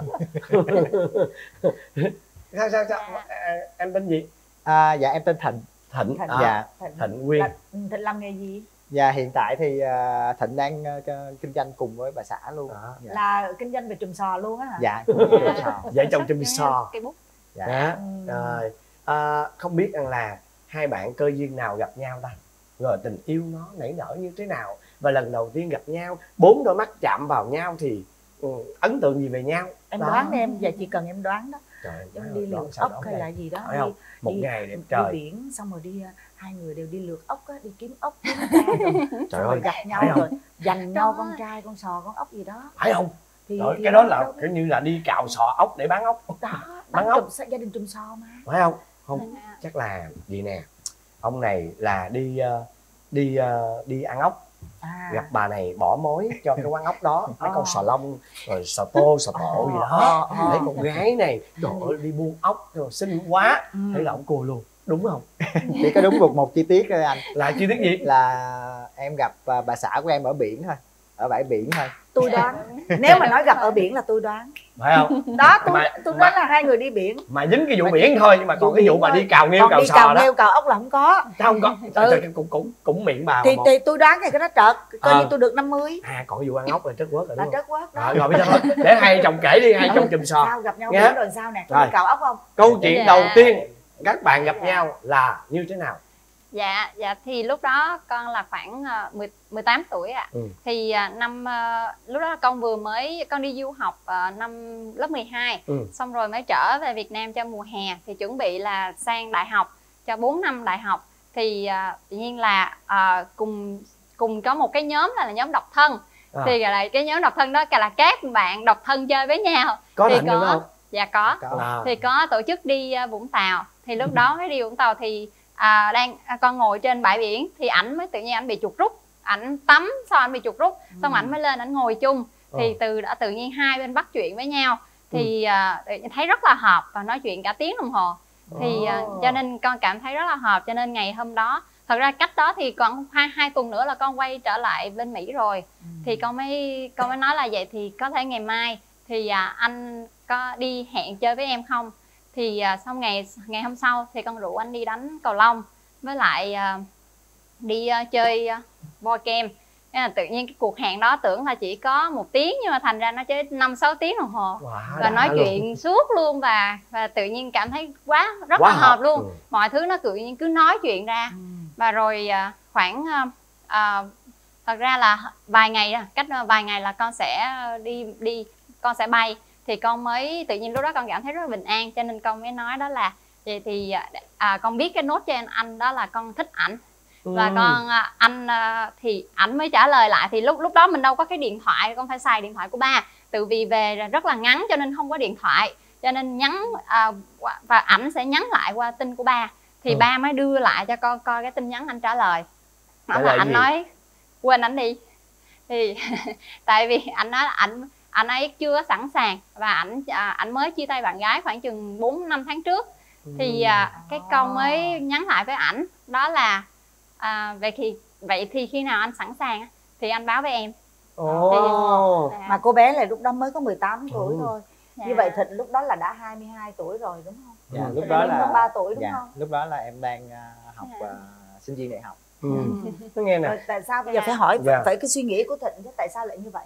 Sao sao sao? À, em tên gì? À, dạ em tên Thịnh. Thịnh. Thịnh. À, dạ. Thịnh, Thịnh Quyên. Thịnh làm nghề gì? Dạ hiện tại thì uh, Thịnh đang uh, kinh doanh cùng với bà xã luôn. À. Dạ. Là kinh doanh về chùm sò luôn á hả? Dạ. Vợ chồng chùm sò. Dạ. Dạ. Rồi. À, không biết rằng là hai bạn cơ duyên nào gặp nhau ta? Rồi tình yêu nó nảy nở như thế nào? Và lần đầu tiên gặp nhau, bốn đôi mắt chạm vào nhau thì ừ, ấn tượng gì về nhau? Em đó. Đoán đi em, giờ chỉ cần em đoán đó. Trời, giống đi lượt ốc hay là gì đó. Phải không? Một đi, ngày đẹp trời. Đi biển xong rồi đi hai người đều đi lượt ốc á, đi kiếm ốc kiếm cá rồi. Trời ơi, gặp nhau rồi giành nhau con trai con sò con ốc gì đó. Phải không? Thì, rồi, thì cái đó là đó. Kiểu như là đi cào sò ốc để bán ốc. Đó, bán ốc gia đình trùm sò mà. Phải không? Không, chắc là gì nè. Ông này là đi uh, đi uh, đi ăn ốc. À. Gặp bà này bỏ mối cho cái quán ốc đó, mấy con sò lông rồi sò tô sò tổ gì đó. Thấy con gái này trời ơi đi buôn ốc rồi xinh quá. Ừ. Thấy là ông cô luôn, đúng không? Chỉ có đúng một một chi tiết thôi anh. Là chi tiết gì? Là em gặp bà xã của em ở biển thôi. ở bãi biển thôi. Tôi đoán nếu mà nói gặp ở biển là tôi đoán, phải không? Đó tôi mà, tôi đoán là hai người đi biển. Mà dính cái vụ biển thôi, nhưng mà còn cái vụ mà đi cào nghêu cào đi sò cào đó, nghêu cào ốc là không có. không có. Ừ. Trời, trời, cũng cũng cũng miệng bà Thì, một. thì tôi đoán thì cái đó trật, coi Ờ. như tôi được năm mươi. À còn cái vụ ăn ốc là trớt quớt rồi Là đúng không? trớt quớt đó. Rồi, rồi bây giờ thôi, để hai chồng kể đi, hai chồng chùm sò. Sao gặp nhau Nghe. biển rồi sao nè, có Rồi. đi cào ốc không? Câu chuyện Dạ. đầu tiên các bạn gặp nhau là như thế nào? Dạ, dạ thì lúc đó con là khoảng uh, mười, mười tám tuổi ạ. Ừ. Thì uh, năm uh, lúc đó con vừa mới con đi du học uh, năm lớp mười hai. Ừ. Xong rồi mới trở về Việt Nam cho mùa hè, thì chuẩn bị là sang đại học cho bốn năm đại học. Thì uh, tự nhiên là uh, cùng cùng có một cái nhóm là, là nhóm độc thân. À. Thì là cái nhóm độc thân đó là các bạn độc thân chơi với nhau. Có thì Thịnh nữa không? Dạ có. Có. À. Thì có tổ chức đi uh, Vũng Tàu. Thì lúc đó mới đi Vũng Tàu thì à, đang à, con ngồi trên bãi biển thì ảnh mới tự nhiên ảnh bị chuột rút, ảnh tắm sau ảnh bị chuột rút, xong ảnh mới lên ảnh ngồi chung. Thì từ đã tự nhiên hai bên bắt chuyện với nhau thì à, thấy rất là hợp và nói chuyện cả tiếng đồng hồ. Thì à, cho nên con cảm thấy rất là hợp, cho nên ngày hôm đó, thật ra cách đó thì còn hai hai tuần nữa là con quay trở lại bên Mỹ rồi. Thì con mới con mới nói là vậy thì có thể ngày mai thì à, anh có đi hẹn chơi với em không? Thì uh, xong ngày ngày hôm sau thì con rủ anh đi đánh cầu lông với lại uh, đi uh, chơi uh, board game. Nên là tự nhiên cái cuộc hẹn đó tưởng là chỉ có một tiếng nhưng mà thành ra nó chơi năm sáu tiếng đồng hồ. Wow, và nói luôn. chuyện suốt luôn và và tự nhiên cảm thấy quá rất Quá là hợp hợp. luôn. Ừ. Mọi thứ nó tự nhiên cứ nói chuyện ra. Và rồi uh, khoảng uh, uh, thật ra là vài ngày cách vài ngày là con sẽ đi đi con sẽ bay. Thì con mới tự nhiên lúc đó con cảm thấy rất là bình an, cho nên con mới nói đó là vậy thì à, con biết cái nốt cho anh, anh đó là con thích ảnh. Và Ừ. con anh thì ảnh mới trả lời lại. Thì lúc lúc đó mình đâu có cái điện thoại, con phải xài điện thoại của ba, tự vì về rất là ngắn cho nên không có điện thoại, cho nên nhắn à, và ảnh sẽ nhắn lại qua tin của ba. Thì Ừ. ba mới đưa lại cho con coi cái tin nhắn anh trả lời. Trả Đó lời là anh gì? nói quên ảnh đi. Thì tại vì anh nói là ảnh anh ấy chưa sẵn sàng và ảnh à, ảnh mới chia tay bạn gái khoảng chừng bốn năm tháng trước. Thì à, cái câu mới nhắn lại với ảnh đó là à, vậy thì vậy thì khi nào anh sẵn sàng thì anh báo với em. Ồ. Thì, Mà cô bé là lúc đó mới có mười tám tuổi Ừ. thôi. dạ. Như vậy Thịnh lúc đó là đã hai mươi hai tuổi rồi đúng không? Dạ, Ừ. lúc Thịnh đó lên là hơn ba tuổi đúng dạ, không? lúc đó là em đang à, học Dạ. à, sinh viên đại học. Ừ. Nó nghe nè. Rồi tại sao bây giờ Dạ. phải hỏi Dạ. phải cái suy nghĩ của Thịnh chứ tại sao lại như vậy?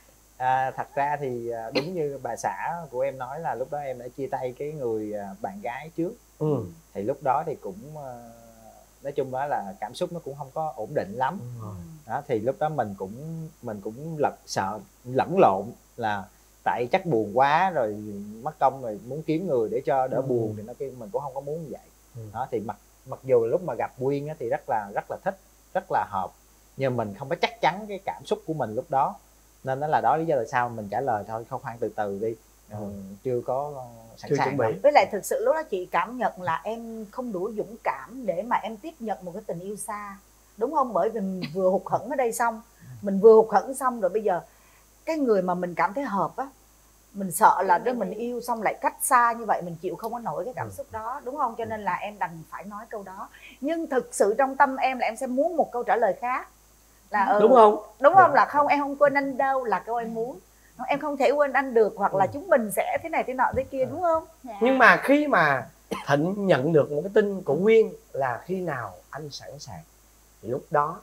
À, thật ra thì à, đúng như bà xã của em nói là lúc đó em đã chia tay cái người à, bạn gái trước. Ừ. Thì lúc đó thì cũng à, nói chung đó là cảm xúc nó cũng không có ổn định lắm. Ừ. Đó thì lúc đó mình cũng mình cũng lật sợ lẫn lộn là tại chắc buồn quá rồi mất công rồi muốn kiếm người để cho đỡ Ừ. buồn thì nó kêu mình cũng không có muốn như vậy. Ừ. Đó thì mặc mặc dù lúc mà gặp Quyên á, thì rất là rất là thích, rất là hợp, nhưng mình không có chắc chắn cái cảm xúc của mình lúc đó, nên đó là đó lý do tại sao mình trả lời thôi không khoan từ từ đi. Ừ, chưa có sẵn Chưa sàng chuẩn bị. lắm. Với lại thực sự lúc đó chị cảm nhận là em không đủ dũng cảm để mà em tiếp nhận một cái tình yêu xa, đúng không? Bởi vì mình vừa hụt hẫng ở đây xong, mình vừa hụt hẫng xong rồi bây giờ cái người mà mình cảm thấy hợp á, mình sợ là đứa mình yêu xong lại cách xa như vậy, mình chịu không có nổi cái cảm xúc đó, đúng không? Cho nên là em đành phải nói câu đó. Nhưng thực sự trong tâm em là em sẽ muốn một câu trả lời khác là ừ, Đúng không? đúng không? Là không, em không quên anh đâu, là câu em muốn. Em không thể quên anh được, hoặc là chúng mình sẽ thế này thế nọ thế kia, đúng không? Dạ. Nhưng mà khi mà Thịnh nhận được một cái tin của Quyên là khi nào anh sẵn sàng, thì lúc đó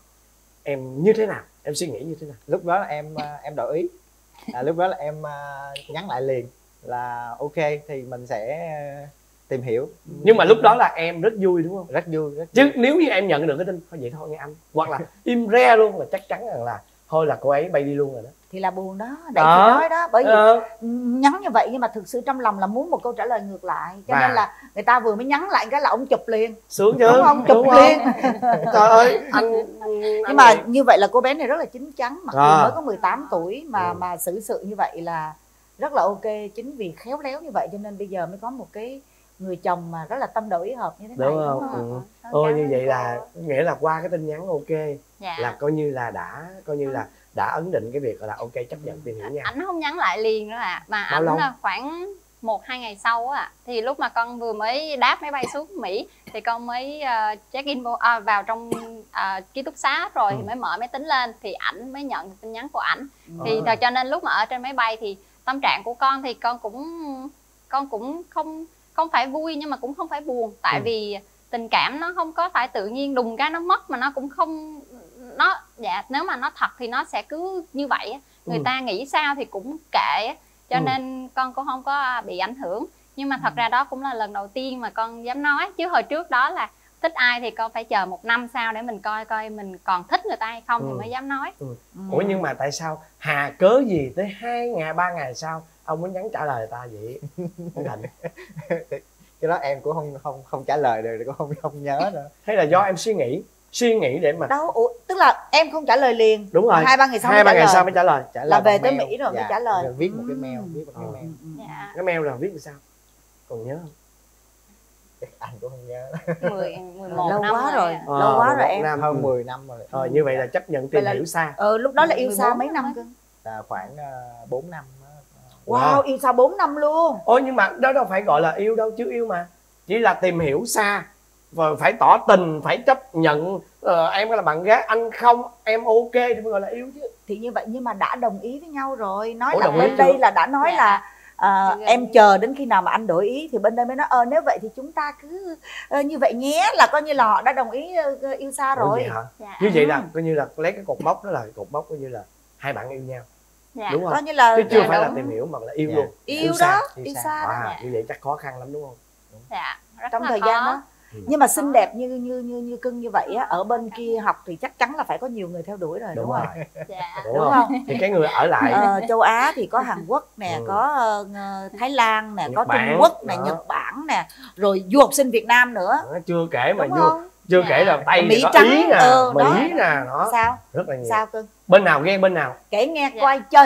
em như thế nào, em suy nghĩ như thế nào? Lúc đó là em à, em đổi ý. À, lúc đó là em à, nhắn lại liền là ok thì mình sẽ à, tìm hiểu. Nhưng mà lúc đó là em rất vui đúng không? Rất vui, rất Chứ vui. nếu như em nhận được cái tin thôi vậy thôi nghe anh, hoặc là im re luôn là chắc chắn rằng là thôi là cô ấy bay đi luôn rồi đó. Thì là buồn đó, nãy Đó. chị nói đó. Bởi vì Ờ. nhắn như vậy nhưng mà thực sự trong lòng là muốn một câu trả lời ngược lại. Cho Và- nên là người ta vừa mới nhắn lại cái là ông chụp liền. Sướng chứ, Đúng không? Chụp đúng liền. Trời ơi anh, Nhưng mà như vậy là cô bé này rất là chín chắn. Mặc dù À. mới có mười tám tuổi mà Ừ. mà xử sự như vậy là rất là ok. Chính vì khéo léo như vậy cho nên bây giờ mới có một cái người chồng mà rất là tâm đầu ý hợp như thế này, đúng đúng không? không? Ừ. Ôi như vậy là nghĩa là qua cái tin nhắn ok Dạ. là coi như là đã coi như là đã ấn định cái việc là ok chấp nhận tìm hiểu nhau. Ảnh không nhắn lại liền nữa ạ, mà Bao ảnh lâu? là khoảng một hai ngày sau á, thì lúc mà con vừa mới đáp máy bay xuống Mỹ thì con mới uh, check in vô, à, vào trong uh, ký túc xá rồi ừ. thì mới mở máy tính lên thì ảnh mới nhận tin nhắn của ảnh. Ừ. Thì thật cho nên lúc mà ở trên máy bay thì tâm trạng của con thì con cũng con cũng không không phải vui nhưng mà cũng không phải buồn, tại ừ. vì tình cảm nó không có phải tự nhiên đùng cái nó mất, mà nó cũng không nó dạ nếu mà nó thật thì nó sẽ cứ như vậy, người ừ. ta nghĩ sao thì cũng kệ, cho ừ. nên con cũng không có bị ảnh hưởng. Nhưng mà thật ừ. ra đó cũng là lần đầu tiên mà con dám nói, chứ hồi trước đó là thích ai thì con phải chờ một năm sau để mình coi coi mình còn thích người ta hay không ừ. thì mới dám nói. ừ. Ủa nhưng mà tại sao hà cớ gì tới hai ngày ba ngày sau ông mới nhắn trả lời ta vậy? Thành cái đó em cũng không không không trả lời được, cũng không không nhớ nữa. Hay là do em suy nghĩ suy nghĩ để mà đâu? Ủa, tức là em không trả lời liền. Đúng rồi, hai ba ngày sau hai ba ngày sau mới trả lời. Trả lời là về tới mail. Mỹ rồi dạ. mới trả lời. Rồi viết một cái mail, viết một cái ừ. mail. Dạ. Cái mail là viết làm sao? Còn nhớ không? Anh cũng không nhớ. mười, mười một lâu năm quá rồi, rồi. À, lâu quá rồi em. Năm, hơn mười năm rồi. Ờ, như vậy là chấp nhận tìm là... hiểu xa. Ờ, lúc đó là yêu xa mấy năm cơ? Là khoảng uh, bốn năm. Wow, wow, yêu xa bốn năm luôn. Ôi nhưng mà đó đâu phải gọi là yêu đâu, chứ yêu mà chỉ là tìm hiểu xa, và phải tỏ tình, phải chấp nhận uh, em là bạn gái, anh không, em ok thì mới gọi là yêu chứ. Thì như vậy nhưng mà đã đồng ý với nhau rồi, nói Ủa, là bên đây là đã nói dạ. là uh, em chờ đến khi nào mà anh đổi ý thì bên đây mới nói ờ nếu vậy thì chúng ta cứ uh, như vậy nhé, là coi như là họ đã đồng ý uh, yêu xa rồi. Ủa, vậy hả? Dạ. Như vậy là coi như là lấy cái cột mốc đó là cột mốc coi như là hai bạn yêu nhau. Dạ. Đúng không? Coi như là chứ chưa dạ, phải đúng. là tìm hiểu mà là yêu dạ. luôn. Yêu, yêu đó, xa. yêu, yêu xa, xa. đó. À, dạ. như vậy chắc khó khăn lắm đúng không? Đúng. Dạ. Rất Trong là thời khó. gian đó. Ừ. Nhưng mà xinh đẹp như như như như cưng như vậy á, ở bên kia học thì chắc chắn là phải có nhiều người theo đuổi rồi, đúng, đúng rồi. không? Dạ. Đúng, đúng không? không? Thì cái người ở lại ờ, châu Á thì có Hàn Quốc nè, ừ. có uh, Thái Lan nè, Nhật có Bản, Trung Quốc nè, đó. Nhật Bản nè, rồi du học sinh Việt Nam nữa. Đó, chưa kể mà đúng du không? chưa dạ. kể là Tây Mỹ có trắng, Ý nè, ừ, Mỹ đó. nè, đó. Sao? Rất là nhiều. Sao cưng? Bên nào ghen bên nào? Kể nghe Dạ. coi chơi.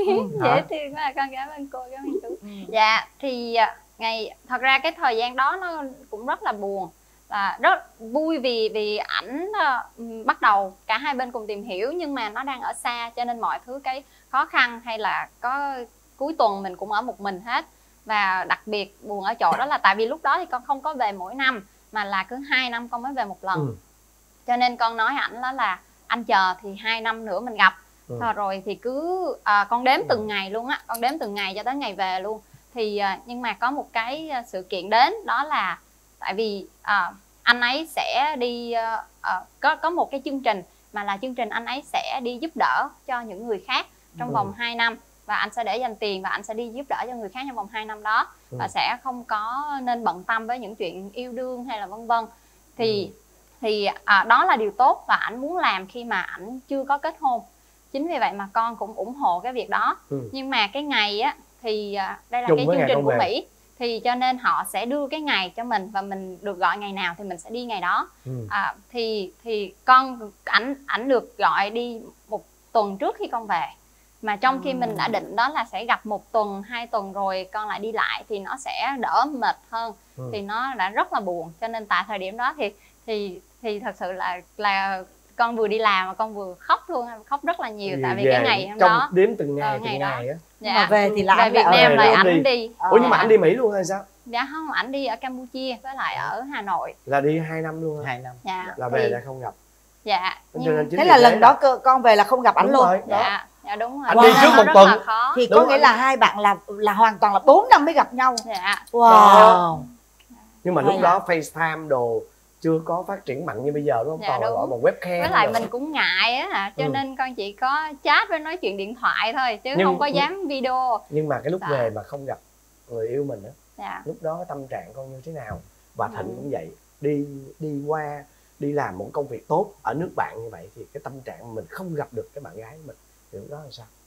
Dễ thương quá, con cảm ơn cô, cảm ơn chú. Ừ. Dạ thì ngày thật ra cái thời gian đó nó cũng rất là buồn, và rất vui vì vì ảnh uh, bắt đầu cả hai bên cùng tìm hiểu, nhưng mà nó đang ở xa cho nên mọi thứ cái khó khăn hay là có cuối tuần mình cũng ở một mình hết. Và đặc biệt buồn ở chỗ đó là tại vì lúc đó thì con không có về mỗi năm mà là cứ hai năm con mới về một lần. Ừ. Cho nên con nói ảnh đó là anh chờ thì hai năm nữa mình gặp. Ừ. Rồi, rồi thì cứ à, con đếm từng ngày luôn á, con đếm từng ngày cho tới ngày về luôn. Thì à, nhưng mà có một cái sự kiện đến, đó là tại vì à, anh ấy sẽ đi à, à, có có một cái chương trình mà là chương trình anh ấy sẽ đi giúp đỡ cho những người khác trong ừ. vòng hai năm, và anh sẽ để dành tiền và anh sẽ đi giúp đỡ cho người khác trong vòng hai năm đó. Ừ. Và sẽ không có nên bận tâm với những chuyện yêu đương hay là vân vân. Thì ừ. thì à, đó là điều tốt và ảnh muốn làm khi mà ảnh chưa có kết hôn. Chính vì vậy mà con cũng ủng hộ cái việc đó. Ừ. Nhưng mà cái ngày á thì à, đây là Chung cái chương trình của về. Mỹ, thì cho nên họ sẽ đưa cái ngày cho mình và mình được gọi ngày nào thì mình sẽ đi ngày đó. Ừ. À, thì thì con ảnh ảnh được gọi đi một tuần trước khi con về, mà trong khi mình đã định đó là sẽ gặp một tuần hai tuần rồi con lại đi lại thì nó sẽ đỡ mệt hơn. Ừ. Thì nó đã rất là buồn, cho nên tại thời điểm đó thì thì thì thật sự là là con vừa đi làm mà con vừa khóc luôn, khóc rất là nhiều. Vì tại vì cái ngày hôm đó đếm từng ngày, từng ngày, ngày á. Dạ. Mà về thì lại về Việt Nam lại ảnh đi. đi. Ủa nhưng mà ảnh đi Mỹ luôn hay sao? Dạ không, ảnh đi ở Campuchia với lại ở Hà Nội. Là đi hai năm luôn hả? Hai năm. Dạ. Là về thì... là không gặp. Dạ. Nhưng... Thế là lần đó cơ, con về là không gặp ảnh luôn. Rồi, dạ. Dạ đúng rồi. Anh đi trước một tuần. Thì có nghĩa là hai bạn là là hoàn toàn là bốn năm mới gặp nhau. Dạ. Wow. Nhưng mà lúc đó FaceTime đồ chưa có phát triển mạnh như bây giờ đúng không? Dạ, còn đúng. gọi một webcam. Với lại rồi. mình cũng ngại á hả, cho ừ. nên con chỉ có chat với nói chuyện điện thoại thôi chứ nhưng, không có dám video. Nhưng mà cái lúc dạ. về mà không gặp người yêu mình á, dạ. lúc đó cái tâm trạng con như thế nào? Và Thịnh ừ. cũng vậy, đi đi qua đi làm một công việc tốt ở nước bạn như vậy thì cái tâm trạng mình không gặp được cái bạn gái của mình thì lúc đó là sao?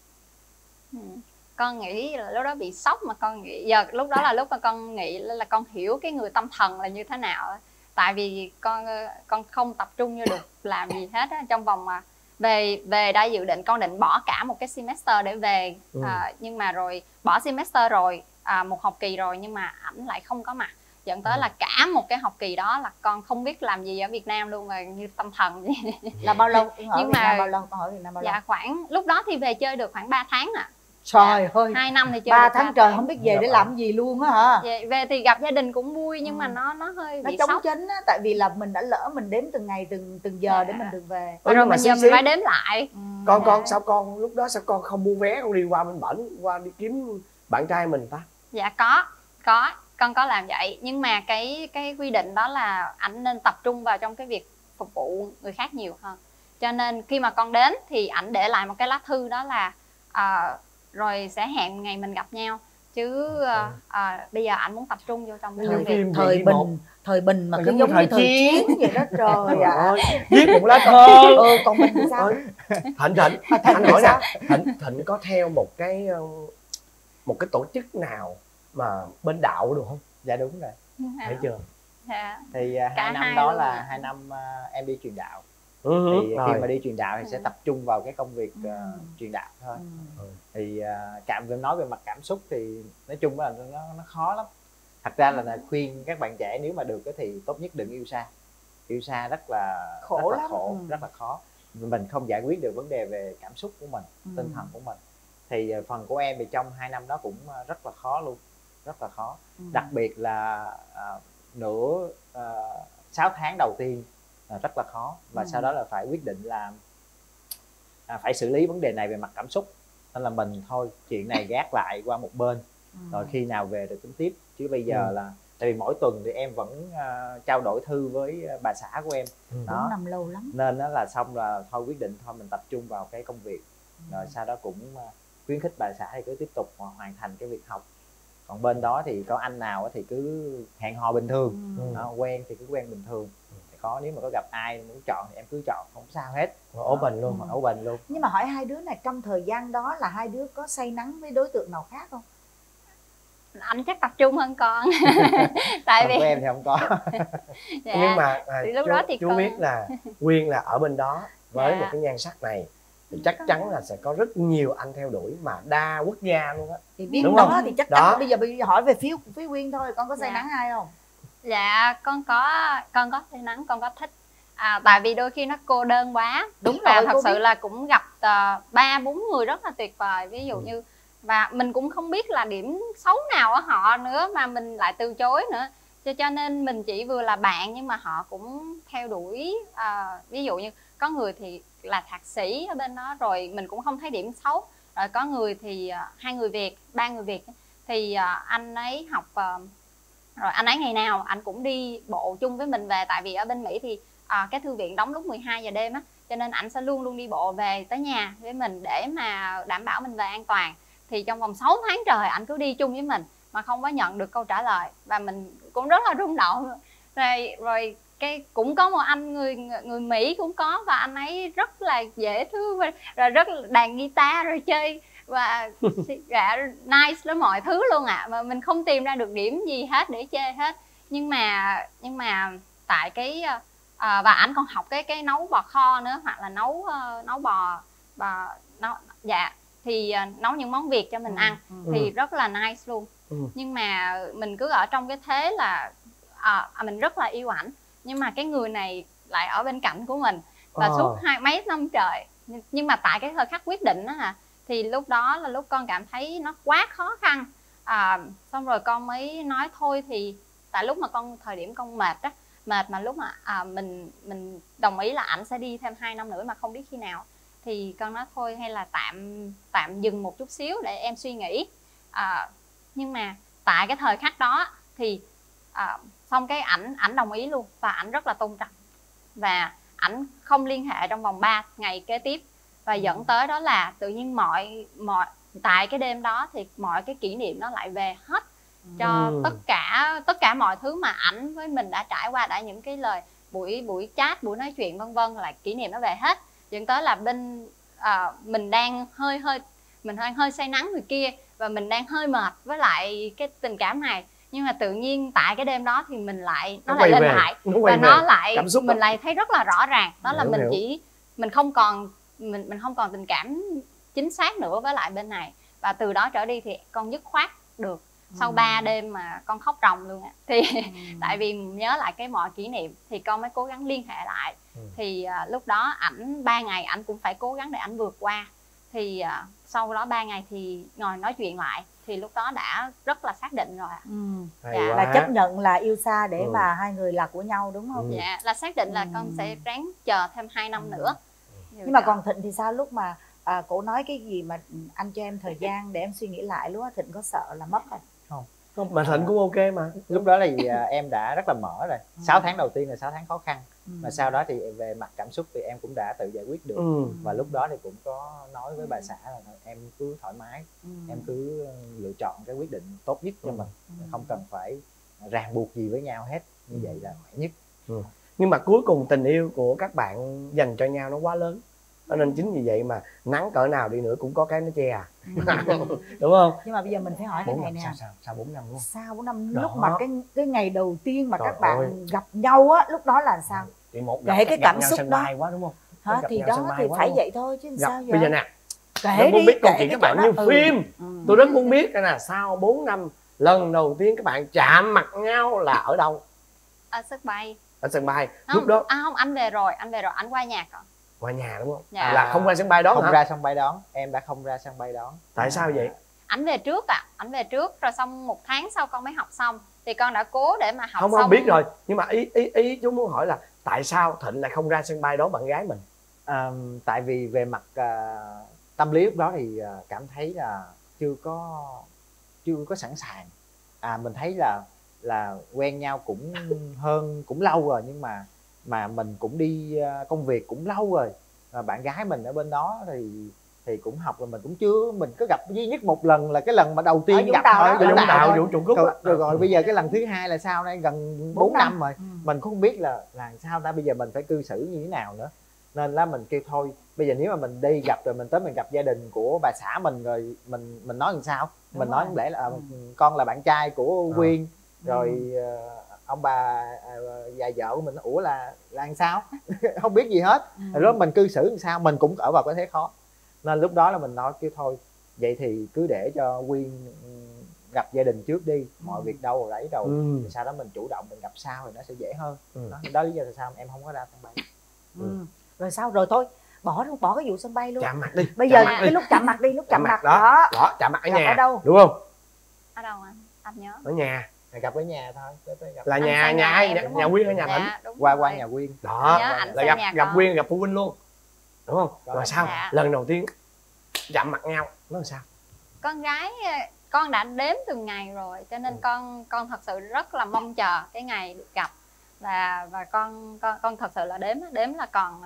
Ừ. Con nghĩ là lúc đó bị sốc, mà con nghĩ giờ lúc đó là lúc mà con nghĩ là con hiểu cái người tâm thần là như thế nào. Tại vì con con không tập trung vô được làm gì hết á. Trong vòng mà về về đã dự định con định bỏ cả một cái semester để về. ừ. à, nhưng mà rồi bỏ semester rồi à, một học kỳ rồi nhưng mà ảnh lại không có mặt, dẫn tới ừ. là cả một cái học kỳ đó là con không biết làm gì ở Việt Nam luôn, mà như tâm thần vậy. Là bao lâu? Ở nhưng Việt mà Nam bao lâu? Con ở Việt Nam bao lâu? Dạ khoảng lúc đó thì về chơi được khoảng ba tháng ạ. À. Trời ơi, hai năm thì chơi ba được tháng ba trời tháng. không biết về để làm gì luôn á hả? Về, về thì gặp gia đình cũng vui nhưng ừ. mà nó nó hơi nó bị chống sốc. chánh á, tại vì là mình đã lỡ mình đếm từng ngày từng từng giờ dạ. để mình được về. Ừ, rồi mình giờ mình phải đếm lại. Ừ. Con con sao con lúc đó sao con không mua vé con đi qua bên bển qua đi kiếm bạn trai mình ta? Dạ có, có, con có làm vậy nhưng mà cái cái quy định đó là ảnh nên tập trung vào trong cái việc phục vụ người khác nhiều hơn. Cho nên khi mà con đến thì ảnh để lại một cái lá thư đó là uh, rồi sẽ hẹn ngày mình gặp nhau chứ uh, uh, bây giờ ảnh muốn tập trung vô trong cái thời, việc thời bình thời bình mà cứ giống thời như thời chiến vậy đó trời ạ. Viết một lá thơ. Ừ, còn mình thì sao? Thịnh Thịnh anh hỏi nè, Thịnh Thịnh có theo một cái một cái tổ chức nào mà bên đạo được không? Dạ đúng rồi. Thấy chưa? Dạ. Thì uh, hai năm hai đó luôn là à. hai năm uh, em đi truyền đạo. Ừ, thì rồi. khi mà đi truyền đạo thì ừ. sẽ tập trung vào cái công việc uh, ừ. truyền đạo thôi. Ừ. Thì uh, cảm về nói về mặt cảm xúc thì nói chung là nó nó khó lắm. Thật ra là, là khuyên các bạn trẻ nếu mà được thì tốt nhất đừng yêu xa. Yêu xa rất là khổ rất là lắm. khổ, ừ. rất là khó. Mình không giải quyết được vấn đề về cảm xúc của mình, ừ. tinh thần của mình. Thì uh, phần của em thì trong hai năm đó cũng uh, rất là khó luôn, rất là khó. Ừ. Đặc biệt là uh, nửa uh, sáu tháng đầu tiên là rất là khó và ừ. sau đó là phải quyết định là à, phải xử lý vấn đề này về mặt cảm xúc, nên là mình thôi chuyện này gác lại qua một bên, ừ. rồi khi nào về rồi tính tiếp. Chứ bây giờ ừ. là tại vì mỗi tuần thì em vẫn uh, trao đổi thư với bà xã của em, ừ. đó nằm lâu lắm nên đó là xong là thôi quyết định thôi mình tập trung vào cái công việc, ừ. rồi sau đó cũng uh, khuyến khích bà xã thì cứ tiếp tục hoàn thành cái việc học. Còn bên đó thì có anh nào thì cứ hẹn hò bình thường, ừ. đó, quen thì cứ quen bình thường. Có nếu mà có gặp ai muốn chọn thì em cứ chọn, không sao hết, open luôn, ừ. open luôn. Nhưng mà hỏi hai đứa này trong thời gian đó là hai đứa có say nắng với đối tượng nào khác không? Anh chắc tập trung hơn con. Tại Còn vì của em thì không có. Dạ. Nhưng mà à, thì lúc chú, đó thì chú con... biết là Quyên là ở bên đó với dạ. một cái nhan sắc này thì chắc chắn là sẽ có rất nhiều anh theo đuổi mà đa quốc gia luôn á. Thì biết đúng đó không? Thì chắc đó. chắn bây giờ bây giờ hỏi về phía phía Quyên thôi, con có say dạ. nắng ai không? Dạ con có con có say nắng, con có thích. À, tại vì đôi khi nó cô đơn quá. Đúng và rồi, thật sự biết. là cũng gặp ba uh, bốn người rất là tuyệt vời, ví dụ ừ. như và mình cũng không biết là điểm xấu nào ở họ nữa mà mình lại từ chối nữa, cho cho nên mình chỉ vừa là bạn nhưng mà họ cũng theo đuổi. Uh, ví dụ như có người thì là thạc sĩ ở bên đó rồi mình cũng không thấy điểm xấu, rồi có người thì uh, hai người Việt, ba người Việt thì uh, anh ấy học uh, rồi anh ấy ngày nào anh cũng đi bộ chung với mình về, tại vì ở bên Mỹ thì À, cái thư viện đóng lúc mười hai giờ đêm á, cho nên ảnh sẽ luôn luôn đi bộ về tới nhà với mình để mà đảm bảo mình về an toàn. Thì trong vòng sáu tháng trời ảnh cứ đi chung với mình mà không có nhận được câu trả lời và mình cũng rất là rung động. Rồi rồi cái cũng có một anh người người Mỹ cũng có, và anh ấy rất là dễ thương rồi rất là đàn guitar rồi chơi và dạ, nice lắm mọi thứ luôn ạ. À. Mà mình không tìm ra được điểm gì hết để chê hết. Nhưng mà nhưng mà tại cái À, và ảnh còn học cái cái nấu bò kho nữa, hoặc là nấu uh, nấu bò bò nấu dạ thì uh, nấu những món Việt cho mình ừ, ăn ừ. thì rất là nice luôn. Ừ. Nhưng mà mình cứ ở trong cái thế là à, mình rất là yêu ảnh, nhưng mà cái người này lại ở bên cạnh của mình và à. suốt hai mấy năm trời. Nhưng mà tại cái thời khắc quyết định đó là thì lúc đó là lúc con cảm thấy nó quá khó khăn, à, xong rồi con mới nói thôi thì tại lúc mà con thời điểm con mệt á, mệt mà lúc mà à, mình mình đồng ý là ảnh sẽ đi thêm hai năm nữa mà không biết khi nào, thì con nói thôi hay là tạm tạm dừng một chút xíu để em suy nghĩ. À, nhưng mà tại cái thời khắc đó thì à, xong cái ảnh ảnh đồng ý luôn và ảnh rất là tôn trọng và ảnh không liên hệ trong vòng ba ngày kế tiếp, và dẫn tới đó là tự nhiên mọi mọi tại cái đêm đó thì mọi cái kỷ niệm nó lại về hết cho ừ. tất cả tất cả mọi thứ mà ảnh với mình đã trải qua, đã những cái lời buổi buổi chat, buổi nói chuyện vân vân, là kỷ niệm nó về hết, dẫn tới là bên uh, mình đang hơi hơi mình đang hơi say nắng người kia và mình đang hơi mệt với lại cái tình cảm này, nhưng mà tự nhiên tại cái đêm đó thì mình lại nó, nó lại lên về. lại nó và nó về. lại mình đó. lại thấy rất là rõ ràng đó là hiểu, mình hiểu. chỉ mình không còn mình mình không còn tình cảm chính xác nữa với lại bên này, và từ đó trở đi thì con dứt khoát được. Sau ba ừ. đêm mà con khóc ròng luôn ạ. Thì ừ. tại vì nhớ lại cái mọi kỷ niệm thì con mới cố gắng liên hệ lại. ừ. Thì uh, lúc đó ảnh ba ngày ảnh cũng phải cố gắng để ảnh vượt qua. Thì à, sau đó ba ngày thì ngồi nói chuyện lại, thì lúc đó đã rất là xác định rồi ạ. Ừ. Dạ. Là chấp nhận là yêu xa để Ừ. mà hai người là của nhau đúng không? Ừ. Dạ, là xác định là Ừ. con sẽ ráng chờ thêm hai năm nữa. Nhưng mà còn Thịnh thì sao, lúc mà à, cổ nói cái gì mà anh cho em thời gian để em suy nghĩ lại, lúc đó Thịnh có sợ là mất không? Không. Không, mà Thịnh cũng ok mà. Lúc đó thì à, em đã rất là mở rồi. sáu tháng đầu tiên là sáu tháng khó khăn. Ừ. Mà sau đó thì về mặt cảm xúc thì em cũng đã tự giải quyết được. Ừ. Và lúc đó thì cũng có nói với bà xã là em cứ thoải mái, Ừ. em cứ lựa chọn cái quyết định tốt nhất cho Ừ. mình, không cần phải ràng buộc gì với nhau hết, như vậy là khỏe nhất. Ừ. Nhưng mà cuối cùng tình yêu của các bạn dành cho nhau nó quá lớn, cho nên chính vì vậy mà nắng cỡ nào đi nữa cũng có cái nó che à. Đúng không? Nhưng mà bây giờ mình phải hỏi cái Bốn này năm, nè, sao sao sao bốn năm luôn. sau bốn năm Đó. lúc mà cái cái ngày đầu tiên mà Trời các bạn ơi. gặp nhau á, lúc đó là sao? Thì một Kể cái gặp cảm nhau xúc sân đó. bay quá đúng không? Hả? Gặp Thì nhau sân đó bay thì quá phải đúng vậy thôi chứ không? sao Gặp, giờ? bây giờ nè, Kể tôi muốn đi, biết câu kể chuyện cái các bạn chỗ như đó. Ừ. phim. Ừ. Tôi rất muốn biết cái là sau bốn năm lần đầu tiên các bạn chạm mặt nhau là ở đâu? Ở sân bay. Ở sân bay. Không, Lúc đó à không, anh về rồi, anh về rồi, anh qua nhà rồi. qua nhà đúng không? Dạ. Là không ra sân bay đón Không hả? ra sân bay đón, em đã không ra sân bay đón. Tại sao vậy? Ảnh về trước ạ, à. ảnh về trước rồi xong một tháng sau con mới học xong, thì con đã cố để mà học Không xong. không biết rồi, nhưng mà ý ý ý chú muốn hỏi là tại sao Thịnh lại không ra sân bay đón bạn gái mình? À, tại vì về mặt à, tâm lý lúc đó thì à, cảm thấy là chưa có chưa có sẵn sàng. À, mình thấy là là quen nhau cũng hơn cũng lâu rồi, nhưng mà mà mình cũng đi à, công việc cũng lâu rồi, và bạn gái mình ở bên đó thì thì cũng học rồi, mình cũng chưa, mình có gặp duy nhất một lần là cái lần mà đầu tiên Vũng gặp Tàu thôi, đó, Vũng Vũng Tàu Tàu, thôi. Vũ Trụ Cúc Rồi, á. rồi, rồi bây giờ cái lần thứ hai là sao đây, gần Bốn bốn năm. năm rồi. Ừ. Mình cũng không biết là là sao ta, bây giờ mình phải cư xử như thế nào nữa, nên là mình kêu thôi bây giờ nếu mà mình đi gặp rồi mình tới mình gặp gia đình của bà xã mình rồi mình mình nói làm sao. Đúng Mình rồi. nói không lẽ là Ừ. con là bạn trai của Ờ. Quyên rồi ờ, ông bà ờ, và vợ của mình ủa là là làm sao không biết gì hết. Ừ. Rồi đó mình cư xử làm sao, mình cũng ở vào cái thế khó, nên lúc đó là mình nói kêu thôi vậy thì cứ để cho Quyên ừ, gặp gia đình trước đi, mọi Ừ. việc đâu rồi đấy rồi Ừ. sau đó mình chủ động mình gặp sau thì nó sẽ dễ hơn. Ừ. Đó, đó lý do tại sao em không có ra sân bay. Ừ. Rồi sao, rồi thôi bỏ luôn, bỏ cái vụ sân bay luôn. Chạm mặt đi. Bây chạm giờ mặt cái đi. lúc chạm mặt đi, lúc chạm, Chạm mặt, mặt đó. đó, Đó, chạm mặt ở gặp nhà. ở đâu? Đúng không? Ở đâu anh? Anh nhớ. Ở nhà. Gặp ở nhà thôi, tới tới gặp Là Anh nhà sang nhà nhà ai? em, Nhà, đúng nhà không? Quyên ở nhà Thịnh. Dạ, đúng qua rồi. qua nhà Quyên. Đó, Nhớ ảnh là sang gặp nhà gặp con. Quyên gặp phụ huynh luôn. Đúng không? Đó. Rồi sao? Dạ. Lần đầu tiên chạm mặt nhau nó làm sao? Con gái con đã đếm từng ngày rồi, cho nên Ừ. con con thật sự rất là mong chờ cái ngày được gặp, và và con con con thật sự là đếm đếm là còn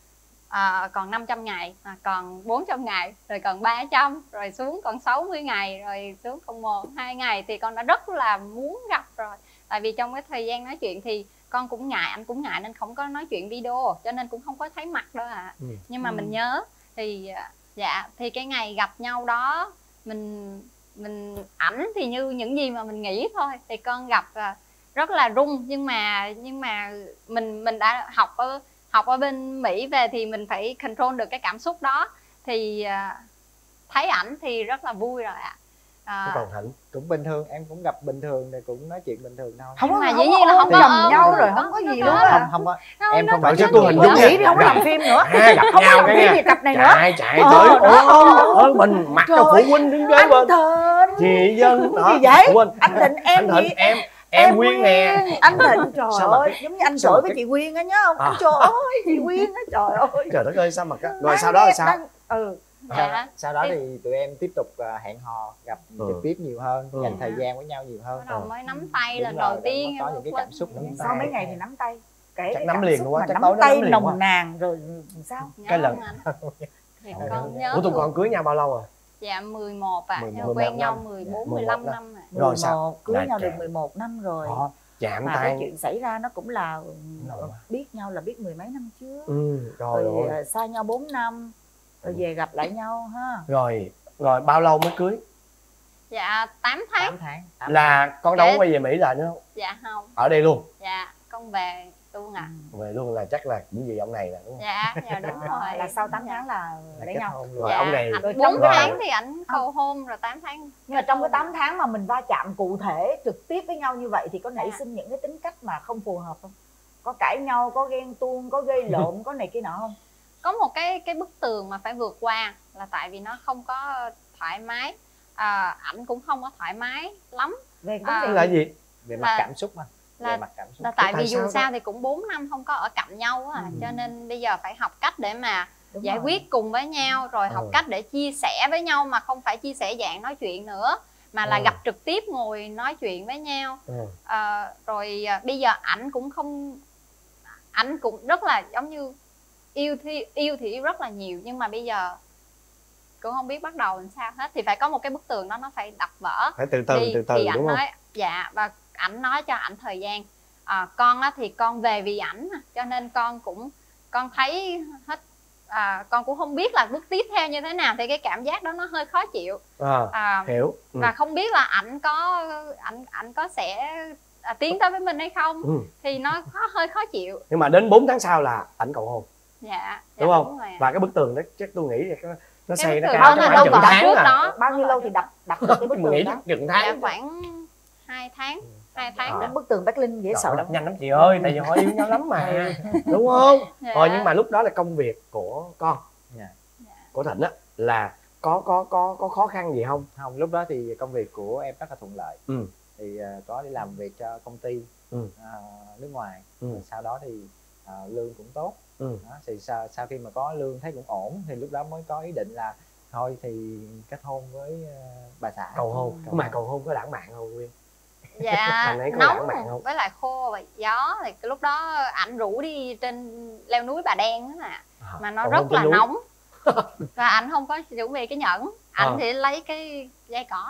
à, còn năm trăm ngày, à, còn bốn trăm ngày, rồi còn ba trăm, rồi xuống còn sáu mươi ngày, rồi xuống còn một hai ngày, thì con đã rất là muốn gặp rồi. Tại vì trong cái thời gian nói chuyện thì con cũng ngại, anh cũng ngại nên không có nói chuyện video, cho nên cũng không có thấy mặt đâu ạ. À. Ừ. Nhưng mà Ừ. mình nhớ thì dạ thì cái ngày gặp nhau đó mình mình ảnh thì như những gì mà mình nghĩ thôi, thì con gặp à, rất là rung, nhưng mà nhưng mà mình mình đã học ở học ở bên Mỹ về thì mình phải control được cái cảm xúc đó, thì à, thấy ảnh thì rất là vui rồi ạ. À. Còn Thịnh Cũng bình thường, em cũng gặp bình thường thì cũng nói chuyện bình thường thôi. Không có, mà không dĩ có nhiên là ôm không có chầm ôm, nhau rồi, không không có có gì có. luôn Không á. không có, Không, em nó không có phải cho chắc tôi gì hình nữa. dung Tôi nha. nghĩ đi, không có làm phim nữa. À, gặp Không có nhau làm cái phim nha. gì cặp này nữa. Chạy chạy Ờ, tới đó. ôi ôi mình mặc cho Trời phụ huynh đứng kế Anh bên. Thịnh, Chị Dân đó. gì vậy? Quên. Anh Thịnh em Anh gì? Thịnh em em Quyên nè. Anh Thịnh, trời Sao mà ơi, cái- giống như anh sao chửi mà với cái- chị Quyên á, nhớ không? À. Anh trời ơi, chị Quyên á, trời ơi. Trời đất ơi sao mà cái- rồi Đang sau đó là nghe- sao? đang- Ừ. Dạ. Sau đó thì tụi em tiếp tục à, hẹn hò, gặp Ừ. trực tiếp nhiều hơn, Ừ. dành thời gian với nhau nhiều hơn. Bắt đầu mới nắm tay Đúng lần rồi, đầu để tiên có em những cái quên. cảm xúc nắm Sau tay. mấy ngày thì nắm tay. Kể Chắc cái nắm cảm liền xúc luôn á, mà chắc nắm tối đó tay nắm liền quá. nồng nàn rồi sao? Nhớ Cái lần- không anh? Thì con nhớ Ủa tụi luôn. con cưới nhau bao lâu rồi? Dạ mười một ạ, mười nhưng một quen nhau năm. mười Dạ, bốn, mười mười một lăm năm. năm rồi. Rồi sao? mười một, cưới Là nhau được chạm- mười một năm rồi. Đó, chạm Mà tay. cái chuyện xảy ra nó cũng là Nồng à. biết nhau là biết mười mấy năm trước. Ừ, rồi Rồi rồi. à, xa nhau bốn năm. Rồi về gặp lại nhau ha. Rồi, rồi bao lâu mới cưới? Dạ tám tháng. tám tháng. tám Là con đâu có Dạ. quay về Mỹ lại nữa không? Dạ không. Ở đây luôn. Dạ con về luôn ạ. Về luôn là chắc là những gì ông này là đúng không? Dạ dạ đúng rồi. À, là sau tám Dạ. tháng là Là lấy kết nhau. hôn luôn. Rồi Dạ, ông này ảnh Rồi bốn trong tháng rồi. thì ảnh cầu hôn, rồi tám tháng. Nhưng mà trong cái tám tháng mà mình va chạm cụ thể trực tiếp với nhau như vậy thì có nảy Dạ. sinh những cái tính cách mà không phù hợp không? Có cãi nhau, có ghen tuông, có gây lộn, có này kia nọ không? có một cái cái bức tường mà phải vượt qua, là tại vì nó không có thoải mái, à, ảnh cũng không có thoải mái lắm. Về cái à, là gì? Về mặt là, cảm xúc anh. Là, về mặt cảm xúc. Là tại vì dù sao, sao thì cũng bốn năm không có ở cạnh nhau á, ừ. cho nên bây giờ phải học cách để mà Đúng giải rồi. quyết cùng với nhau, rồi học ừ. cách để chia sẻ với nhau, mà không phải chia sẻ dạng nói chuyện nữa, mà là ừ. gặp trực tiếp ngồi nói chuyện với nhau. ừ. à, Rồi à, bây giờ ảnh cũng không, ảnh cũng rất là giống như yêu thì yêu thì yêu rất là nhiều, nhưng mà bây giờ cũng không biết bắt đầu làm sao hết, thì phải có một cái bức tường đó nó phải đập vỡ, phải từ từ thì, từ từ thì ảnh đúng nói, không? Dạ, và ảnh nói cho ảnh thời gian. à, con á thì con về vì ảnh, cho nên con cũng con thấy hết, à, con cũng không biết là bước tiếp theo như thế nào, thì cái cảm giác đó nó hơi khó chịu. à, à, hiểu ừ. Và không biết là ảnh có ảnh ảnh có sẽ à, tiến tới với mình hay không, ừ. thì nó khó, hơi khó chịu. Nhưng mà đến bốn tháng sau là ảnh cầu hôn. Dạ, đúng dạ, không? Đúng rồi. Và cái bức tường đó chắc tôi nghĩ là nó, nó xây nó cao cao lâu khoảng trước tháng đó. Bao nhiêu lâu thì đập đập được cái bức tường đó? Chừng tháng. Dạ, khoảng hai tháng. Hai tháng à. Bức tường Bắc Linh dễ sợ. Đập nhanh lắm chị ơi, tại vì họ yêu nhau lắm mà. Đúng không? Dạ. Rồi nhưng mà lúc đó là công việc của con, dạ. của Thịnh á, là có có có có khó khăn gì không? Không, lúc đó thì công việc của em rất là thuận lợi. ừ. Thì uh, có đi làm việc cho công ty ừ. uh, nước ngoài. ừ. Sau đó thì uh, lương cũng tốt. ừ. Đó, thì sau, sau khi mà có lương thấy cũng ổn, thì lúc đó mới có ý định là thôi thì kết hôn với uh, bà xã. Cầu hôn. Nhưng mà cầu hôn có lãng mạn không Nguyên? Dạ, nóng với lại khô và gió, thì lúc đó ảnh rủ đi trên leo núi Bà Đen đó nè, à, mà nó rất là nóng. Và ảnh không có chuẩn bị cái nhẫn, ảnh à. thì lấy cái dây cỏ.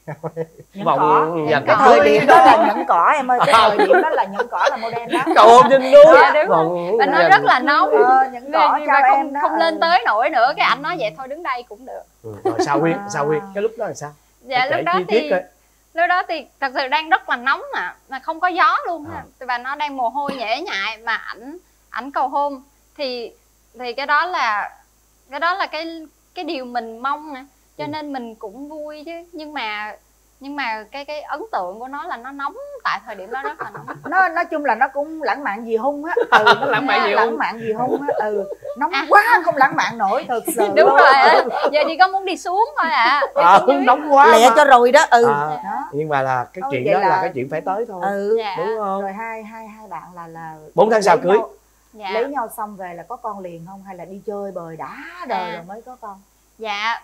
Nhẫn cỏ, cái thời điểm đó là nhẫn cỏ em ơi, cái thời điểm đó là nhẫn cỏ là model đó. Cầu hôn trên núi. Dạ, đúng rồi. Và nó rất là nóng. Ờ, nhẫn cỏ cho không, em đó. Không lên tới nổi nữa, cái ảnh nói vậy thôi đứng đây cũng được. ừ. Rồi sao Nguyên, sao Nguyên, cái lúc đó là sao? Dạ, lúc đó thì lúc đó thì thật sự đang rất là nóng nè, mà không có gió luôn ha, à. và nó đang mồ hôi nhễ nhại, mà ảnh ảnh cầu hôn thì thì cái đó là cái đó là cái cái điều mình mong nè, cho ừ. nên mình cũng vui chứ, nhưng mà nhưng mà cái cái ấn tượng của nó là nó nóng, tại thời điểm đó rất là nóng. Nó nói chung là nó cũng lãng mạn gì hung á. Ừ, nó lãng mạn gì lãng mạn gì hung á. Ừ, nóng à. quá không lãng mạn nổi thật sự. Đúng luôn. Rồi á. Giờ chỉ có muốn đi xuống thôi à. À, nóng quá. Lẹ cho rồi đó. Ừ. À, đó. Nhưng mà là cái ừ, chuyện đó là... là cái chuyện phải tới thôi. Ừ, dạ. đúng không? Rồi hai hai hai bạn là là bốn tháng sau cưới. Nhau, dạ. Lấy nhau xong về là có con liền không, hay là đi chơi bời đã đời à. rồi mới có con? Dạ,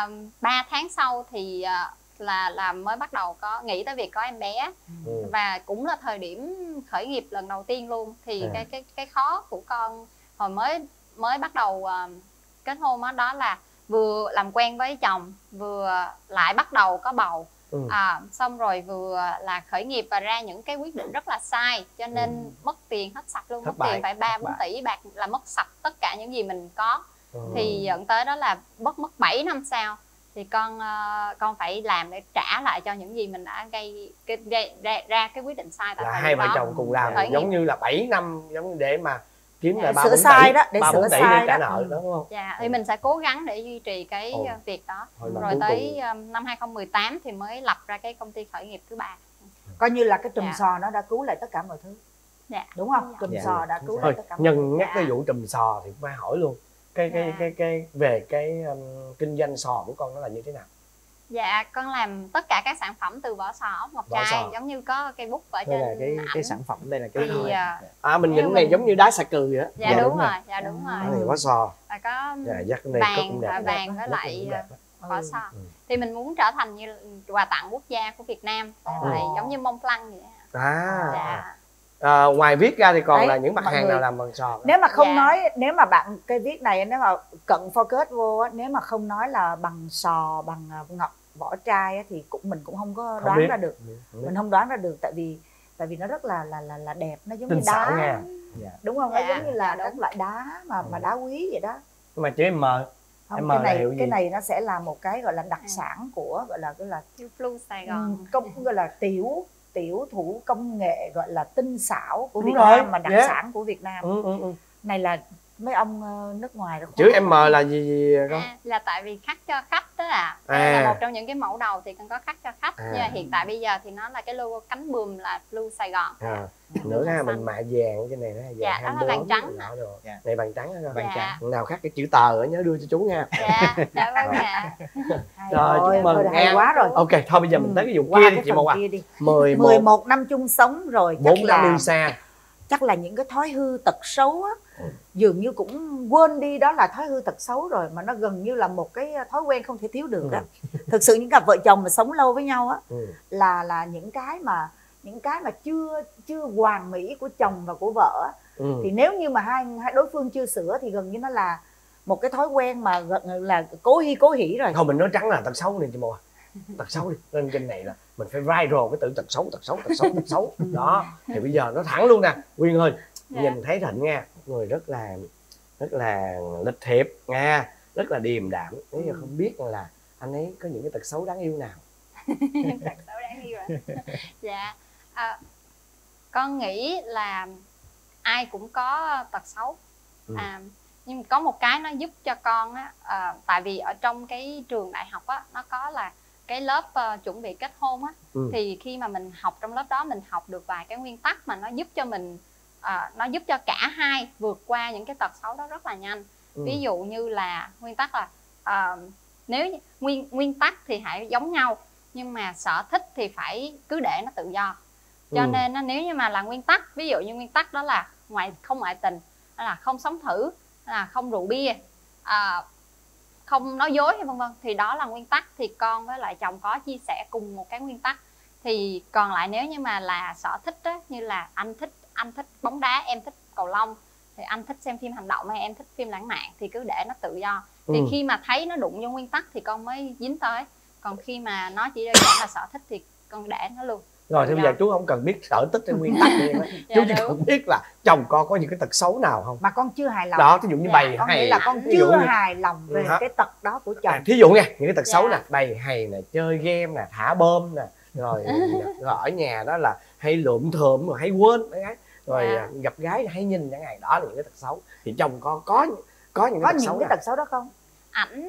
ba uh, tháng sau thì uh, là là mới bắt đầu có nghĩ tới việc có em bé. ừ. Và cũng là thời điểm khởi nghiệp lần đầu tiên luôn, thì ừ. cái cái cái khó của con hồi mới mới bắt đầu uh, kết hôn đó, đó là vừa làm quen với chồng, vừa lại bắt đầu có bầu. ừ. à, xong rồi vừa là khởi nghiệp và ra những cái quyết định rất là sai, cho nên ừ. mất tiền hết sạch luôn. Thất mất bại. Tiền phải ba bốn tỷ bạc, là mất sạch tất cả những gì mình có. ừ. Thì dẫn tới đó là mất mất bảy năm sau thì con uh, con phải làm để trả lại cho những gì mình đã gây, gây, gây ra, ra cái quyết định sai tại là thời hai vợ đó. chồng cùng làm Khởi giống nghiệp. như là bảy năm giống như để mà kiếm lại dạ, ba sửa bốn sai tỷ đó, để ba sửa bốn tỷ sai để trả đó. nợ đó đúng không? Dạ, thì mình sẽ cố gắng để duy trì cái Ồ. việc đó. Thôi rồi tới cùng... năm hai không một tám thì mới lập ra cái công ty khởi nghiệp thứ ba. Coi như là cái trùm dạ. sò nó đã cứu lại tất cả mọi thứ. Dạ. Đúng không? Trùm dạ. sò đã cứu Thôi, lại tất cả mọi nhân thứ. nhắc dạ. tới vụ trùm sò thì phải hỏi luôn cái cái dạ. cái cái về cái um, kinh doanh sò của con nó là như thế nào? Dạ, con làm tất cả các sản phẩm từ vỏ sò ốc ngọc trai, giống như có cây bút ở trên là cái ảnh. cái sản phẩm đây là cái thì, à mình nhìn này giống như đá xà cừ vậy đó. Dạ, dạ đúng, đúng rồi, rồi, dạ đúng rồi. Cái này vỏ sò. Và có dạ, dắt cái này vàng cũng đẹp, và đẹp, vàng với lại vỏ sò. Ừ. Thì mình muốn trở thành như quà tặng quốc gia của Việt Nam, ừ. lại giống như Mont Blanc vậy. À. Dạ. À, ngoài viết ra thì còn đấy, là những mặt hàng người... nào làm bằng sò? Nếu mà không dạ. nói, nếu mà bạn cái viết này nếu mà cận focus vô á, nếu mà không nói là bằng sò, bằng ngọc vỏ chai á, thì cũng mình cũng không có đoán không ra được. Không mình không đoán ra được, tại vì tại vì nó rất là là là, là đẹp, nó giống Tinh như đá nha. Đúng không? Dạ. Nó giống như là các loại đá mà mà đá quý vậy đó. Nhưng mà chứ em mờ không, em cái mờ này hiệu gì? Cái này nó sẽ là một cái gọi là đặc sản của gọi là cái là Blue Sài Gòn, công gọi là tiểu tiểu thủ công nghệ gọi là tinh xảo của Việt rồi. Nam, mà đặc yeah. sản của Việt Nam. ừ, ừ, ừ. Này là mấy ông uh, nước ngoài đó. Chữ M là gì, gì con? À, là tại vì khắc cho khách đó à. À. Là một trong những cái mẫu đầu thì con có khắc cho khách. À. Nhưng mà hiện tại bây giờ thì nó là cái logo cánh buồm là Blue Sài Gòn. À. Nữa ha, mình mạ vàng cái này đó, vàng dạ, đó là vàng trắng. Dạ. Này vàng trắng đó. Vàng dạ. trắng. Nào khắc cái chữ tờ ở nhớ đưa cho chú nha. Dạ, dạ vâng ạ. Rồi, chúc mừng hay quá rồi. Ok, thôi bây giờ mình Ừ. tới cái vụ Qua kia cái đi chị phần Mộc à. kia đi. mười mười một một năm chung sống rồi, chắc bốn năm là yêu xa. chắc là những cái thói hư tật xấu á, dường như cũng quên đi đó là thói hư tật xấu rồi, mà nó gần như là một cái thói quen không thể thiếu được á. Ừ. Thực sự những cặp vợ chồng mà sống lâu với nhau á, ừ. là là những cái mà những cái mà chưa chưa hoàn mỹ của chồng và của vợ á. Ừ. Thì nếu như mà hai hai đối phương chưa sửa thì gần như nó là một cái thói quen mà gần là cố hi cố hỉ rồi. Thôi mình nói trắng là tật xấu này chị Mộc à. Tật xấu đi, lên kênh này là mình phải viral cái từ tật xấu, tật xấu, tật xấu, tật xấu đó. Thì bây giờ nó thẳng luôn nè Quyên ơi. Dạ. Nhìn thấy Thịnh nha, người rất là rất là lịch thiệp nha, rất là điềm đạm. Thế giờ không biết là anh ấy có những cái tật xấu đáng yêu nào? Tật xấu đáng yêu à? Dạ, à, con nghĩ là ai cũng có tật xấu. Ừ. À, nhưng có một cái nó giúp cho con á, à, tại vì ở trong cái trường đại học á, nó có là cái lớp uh, chuẩn bị kết hôn á. Ừ. Thì khi mà mình học trong lớp đó, mình học được vài cái nguyên tắc mà nó giúp cho mình uh, nó giúp cho cả hai vượt qua những cái tật xấu đó rất là nhanh. Ừ. Ví dụ như là nguyên tắc là uh, nếu nguyên nguyên tắc thì hãy giống nhau, nhưng mà sở thích thì phải cứ để nó tự do. Cho ừ. nên nếu như mà là nguyên tắc, ví dụ như nguyên tắc đó là ngoại không ngoại tình, đó là không sống thử, là không rượu bia, à, không nói dối hay vân vân, thì đó là nguyên tắc. Thì con với lại chồng có chia sẻ cùng một cái nguyên tắc. Thì còn lại nếu như mà là sở thích đó, như là anh thích anh thích bóng đá, em thích cầu lông, thì anh thích xem phim hành động hay em thích phim lãng mạn, thì cứ để nó tự do. Thì ừ. khi mà thấy nó đụng vô nguyên tắc thì con mới dính tới. Còn khi mà nó chỉ đơn giản là sở thích thì con để nó luôn. Rồi thì bây giờ chú không cần biết sở thích hay nguyên tắc gì hết. Dạ, chú chỉ cần biết là chồng con có những cái tật xấu nào không, mà con chưa hài lòng đó. Thí dụ như dạ, bày con hay nghĩ là con chưa như... hài lòng về ừ, cái tật đó của chồng. À, thí dụ nha, những cái tật dạ. xấu nè, bày hay nè, chơi game nè, thả bom nè, rồi, rồi ở nhà đó là hay lượm thượm, rồi hay quên rồi dạ. gặp gái hay nhìn chẳng hạn, đó là những cái tật xấu. Thì chồng con có có những cái có tật những xấu cái tật xấu đó không? Ảnh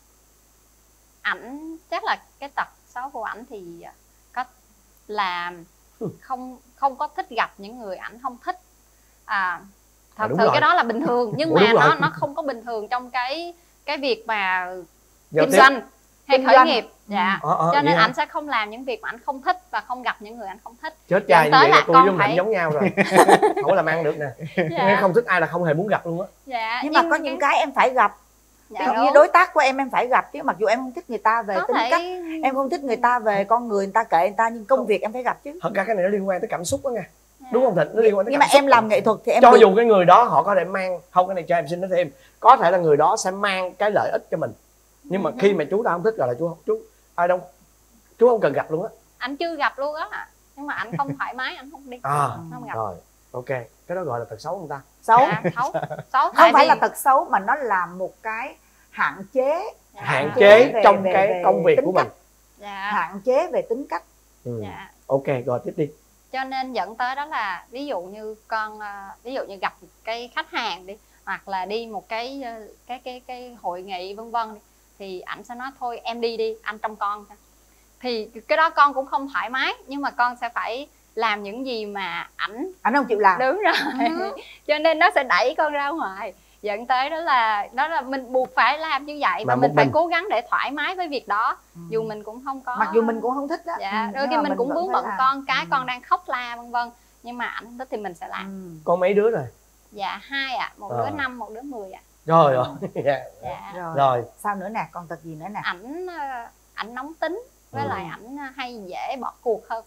ảnh chắc là cái tật xấu của ảnh thì có là không không có thích gặp những người ảnh không thích. À, thật à, sự rồi. Cái đó là bình thường, nhưng Ủa, mà nó nó không có bình thường trong cái cái việc mà Giao kinh tiếp. doanh hay kinh khởi doanh. nghiệp. Dạ. Ừ. À, à, cho nên ảnh sẽ không làm những việc mà ảnh không thích và không gặp những người ảnh không thích. Chết trai như vậy là tôi với phải... giống nhau rồi. Không có làm ăn được nè. Dạ. Không thích ai là không hề muốn gặp luôn á. Dạ. Nhưng, nhưng mà có cái... những cái em phải gặp. Dạ, ví dụ như đối tác của em em phải gặp chứ, mặc dù em không thích người ta về có tính thể... cách, em không thích người ta về con người, người ta kệ người ta, nhưng công việc em phải gặp chứ. Thật ra cái này nó liên quan tới cảm xúc đó nha. Đúng không Thịnh? Nó liên quan tới nhưng cảm mà xúc. Em làm nghệ thuật thì em cho được... dù cái người đó họ có thể mang, không, cái này cho em xin nói thêm, có thể là người đó sẽ mang cái lợi ích cho mình, nhưng mà ừ. khi mà chú ta không thích rồi là chú không chú ai đâu chú không cần gặp luôn á. Anh chưa gặp luôn á, nhưng mà anh không thoải mái anh không đi. À, không gặp. Rồi ok, cái đó gọi là tật xấu không ta? Xấu. Dạ, xấu xấu không phải vì... là tật xấu mà nó là một cái hạn chế. Dạ. Hạn chế về, trong về, cái về công việc của mình. Dạ. Hạn chế về tính cách. Ừ. Dạ. Ok, rồi tiếp đi. Cho nên dẫn tới đó là ví dụ như con ví dụ như gặp cái khách hàng đi, hoặc là đi một cái cái cái cái hội nghị vân vân, thì ảnh sẽ nói thôi em đi đi, anh trông con. Thì cái đó con cũng không thoải mái, nhưng mà con sẽ phải làm những gì mà ảnh ảnh không chịu làm. Đúng rồi. Ừ. Cho nên nó sẽ đẩy con ra ngoài, dẫn tới đó là đó là mình buộc phải làm như vậy, mà và mình phải mình... cố gắng để thoải mái với việc đó. Ừ. Dù mình cũng không có, mặc dù mình cũng không thích đó. Dạ, đôi khi mình, mình cũng vướng bận con cái, ừ. con đang khóc la vân vân, nhưng mà ảnh thích thì mình sẽ làm. Ừ. Con mấy đứa rồi? Dạ hai ạ, à. một à. đứa năm, một đứa mười ạ. À. Rồi rồi. Dạ. Dạ. Rồi. Rồi Sao nữa nè, còn tật gì nữa nè? Ảnh ảnh nóng tính, với ừ. lại ảnh hay dễ bỏ cuộc hơn.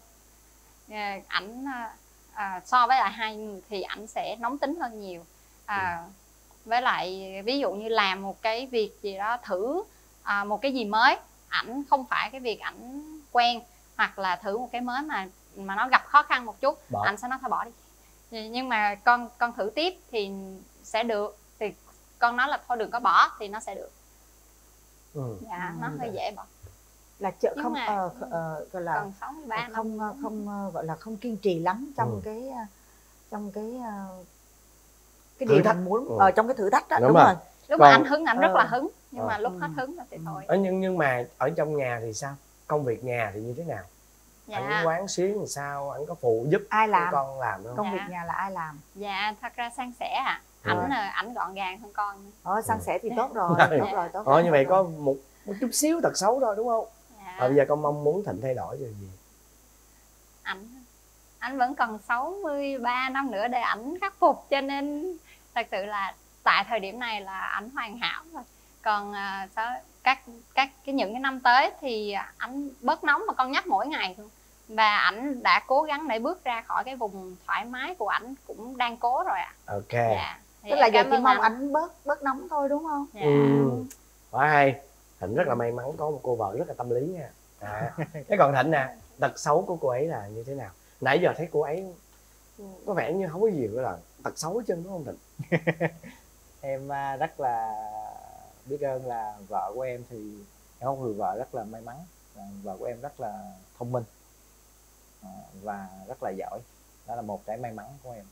Ảnh à, so với lại hai người thì ảnh sẽ nóng tính hơn nhiều. À, ừ. Với lại ví dụ như làm một cái việc gì đó, thử à, một cái gì mới, ảnh không phải cái việc ảnh quen, hoặc là thử một cái mới mà mà nó gặp khó khăn một chút, bỏ. Ảnh sẽ nói thôi bỏ đi. Nhưng mà con con thử tiếp thì sẽ được, thì con nói là thôi đừng có bỏ thì nó sẽ được. Ừ. Dạ, nó hơi dễ bỏ. Là chợ không mà, uh, uh, gọi là còn sáu mươi ba không năm. không uh, gọi là không kiên trì lắm trong ừ. cái uh, trong cái uh, cái thử điều thách. mình muốn Ừ. ở trong cái thử thách đó. Đúng Đúng, rồi. rồi. Lúc mà Còn- anh hứng anh rất là Ờ. hứng, nhưng Ờ. mà lúc Ừ. hết hứng rồi thì thôi. Ở nhưng nhưng mà ở trong nhà thì sao? Công việc nhà thì như thế nào? Dạ. Anh quán xuyến làm sao? Anh có phụ giúp Ai làm? con làm không? Công Dạ. việc nhà là ai làm? Dạ, thật ra san sẻ à. Ảnh là ảnh gọn gàng hơn con. Ờ, san sẻ thì tốt rồi, Ừ. tốt rồi, tốt Ờ rồi. như vậy có một một chút xíu tật xấu thôi đúng không? Dạ. Và bây giờ con mong muốn Thịnh thay đổi điều gì? Ảnh ảnh vẫn còn sáu mươi ba năm nữa để ảnh khắc phục, cho nên thật sự là tại thời điểm này là ảnh hoàn hảo rồi. Còn à, sao các các cái những cái năm tới thì ảnh bớt nóng mà con nhắc mỗi ngày luôn. Và ảnh đã cố gắng để bước ra khỏi cái vùng thoải mái của ảnh, cũng đang cố rồi ạ. À. Ok. Dạ. Thì Tức là em giờ cảm chỉ ơn mong ảnh bớt bớt nóng thôi đúng không? Dạ. Ừ. Quá hay. Thịnh rất là may mắn có một cô vợ rất là tâm lý nha. À. Thế còn Thịnh nè, tật xấu của cô ấy là như thế nào? Nãy giờ thấy cô ấy có vẻ như không có gì gọi là tật xấu hết trơn đúng không Thịnh? Em à, rất là biết ơn là vợ của em thì em có người vợ rất là may mắn. À, vợ của em rất là thông minh à, và rất là giỏi. Đó là một cái may mắn của em.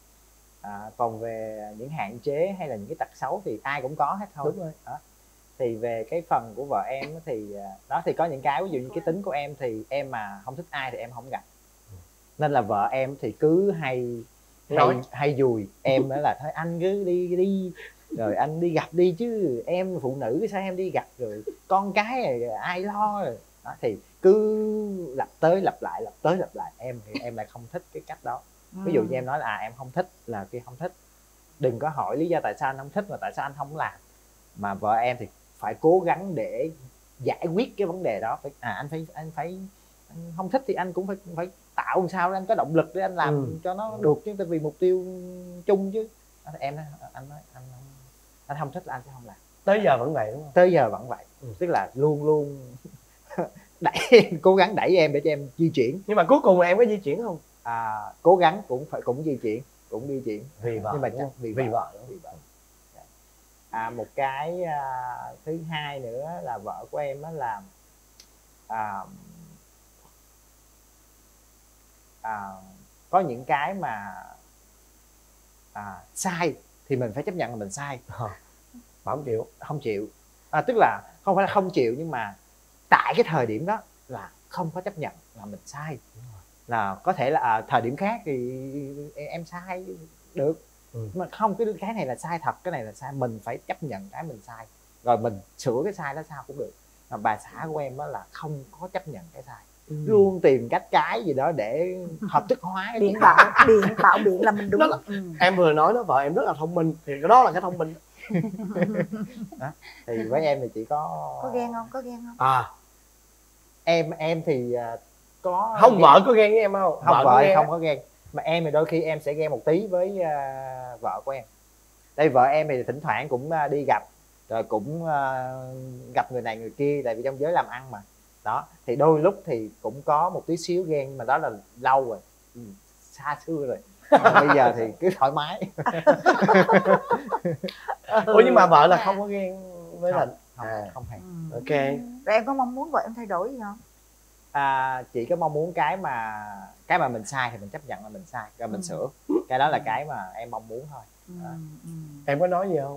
À, còn về những hạn chế hay là những cái tật xấu thì ai cũng có hết thôi. Đúng rồi. Đó. Thì về cái phần của vợ em á thì à, đó thì có những cái ví dụ như cái tính của em thì em mà không thích ai thì em không gặp. Nên là vợ em thì cứ hay hay, Nói. hay dùi em đó là thôi anh cứ đi đi rồi anh đi gặp đi chứ em phụ nữ sao em đi gặp rồi con cái này ai lo rồi. Đó, thì cứ lặp tới lặp lại lặp tới lặp lại em thì em lại không thích cái cách đó. Ví dụ như em nói là à, em không thích là kia không thích, đừng có hỏi lý do tại sao anh không thích mà tại sao anh không làm, mà vợ em thì phải cố gắng để giải quyết cái vấn đề đó. Phải à anh phải anh phải anh không thích thì anh cũng phải phải tạo làm sao để anh có động lực để anh làm Ừ. cho nó được chứ, tại vì mục tiêu chung chứ. Em nói anh nói anh anh không thích là anh sẽ không làm. Tới giờ vẫn vậy đúng không? Tới giờ vẫn vậy. Ừ. Tức là luôn luôn đẩy em, cố gắng đẩy em để cho em di chuyển. Nhưng mà cuối cùng là em có di chuyển không? À, cố gắng cũng phải cũng di chuyển, cũng di chuyển Vì vợ nhưng mà đúng chắc không? vì, Vì vợ, vợ, vì vợ. À, một cái à, thứ hai nữa là vợ của em đó là à, à, có những cái mà à, sai thì mình phải chấp nhận là mình sai. Ờ. Mà không chịu. Không chịu à, tức là không phải là không chịu nhưng mà tại cái thời điểm đó là không có chấp nhận là mình sai. Là có thể là à, thời điểm khác thì em sai được. Ừ. Mà không, cái cái này là sai thật, cái này là sai, mình phải chấp nhận cái mình sai rồi mình sửa cái sai đó sao cũng được. Mà bà xã của em đó là không có chấp nhận cái sai. Ừ. Luôn tìm cách cái gì đó để hợp thức hóa cái Biện chuyện bảo, đó. biện bảo biện là mình đúng. Đó là, Ừ. em vừa nói đó, vợ em rất là thông minh thì cái đó là cái thông minh. Đó. Thì với em thì chỉ có Có ghen không? Có ghen không? À, em em thì à, có không ghen. vợ có ghen với em không? Không, vợ, có em ghen không á. có ghen, mà em thì đôi khi em sẽ ghen một tí với uh, vợ của em. Đây vợ em thì thỉnh thoảng cũng uh, đi gặp rồi cũng uh, gặp người này người kia, tại vì trong giới làm ăn mà. Đó thì đôi lúc thì cũng có một tí xíu ghen, mà đó là lâu rồi, ừ, xa xưa rồi. Bây giờ thì cứ thoải mái. Ủa nhưng mà vợ là không có ghen với Không, Thịnh? không, À, không hề. Ừ. ok. Rồi em có mong muốn vợ em thay đổi gì không? À, chị có mong muốn cái mà cái mà mình sai thì mình chấp nhận là mình sai rồi mình Ừ. sửa. Cái đó là cái mà em mong muốn thôi. Ừ. À. Ừ. Em có nói gì không?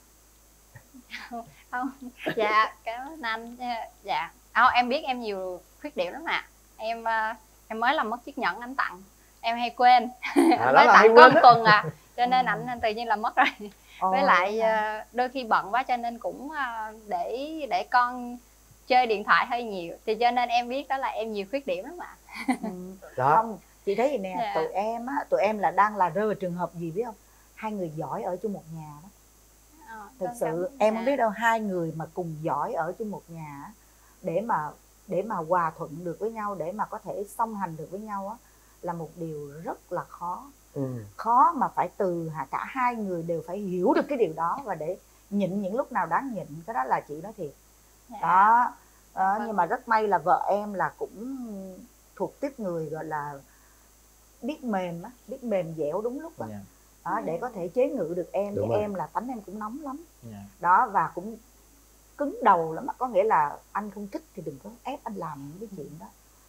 Không. Dạ, cảm ơn anh. Dạ. Không, em biết em nhiều khuyết điểm lắm ạ. Em ờ, em mới làm mất chiếc nhẫn anh tặng. Em hay quên. À, đó Mới là hay tặng có quên một á. tuần à. Cho nên ảnh tự nhiên là mất rồi. Ồ, Với lại vậy hả? ờ, đôi khi bận quá cho nên cũng ờ, để để con chơi điện thoại hơi nhiều. Thì cho nên em biết đó là em nhiều khuyết điểm lắm ạ. Ừ. Đó. Không, chị thấy gì nè, Dạ. tụi em á, tụi em là đang là rơi vào trường hợp gì biết không? Hai người giỏi ở chung một nhà đó. Ờ, Thực con sự cảm ơn. em Dạ. không biết đâu, hai người mà cùng giỏi ở chung một nhà á, để mà để mà hòa thuận được với nhau, để mà có thể song hành được với nhau á, là một điều rất là khó. Ừ. Khó mà phải từ hà cả hai người đều phải hiểu được cái điều đó, và để nhịn những lúc nào đáng nhịn, cái đó là chị nói thiệt. Dạ. Đó. Đó, Vâng. nhưng mà rất may là vợ em là cũng thuộc tiếp người gọi là biết mềm á, biết mềm dẻo đúng lúc á. Dạ. Đó, để có thể chế ngự được em. Đúng Chứ rồi. em là tánh em cũng nóng lắm. Dạ. Đó, và cũng cứng đầu lắm á. Có nghĩa là anh không thích thì đừng có ép anh làm những cái chuyện đó.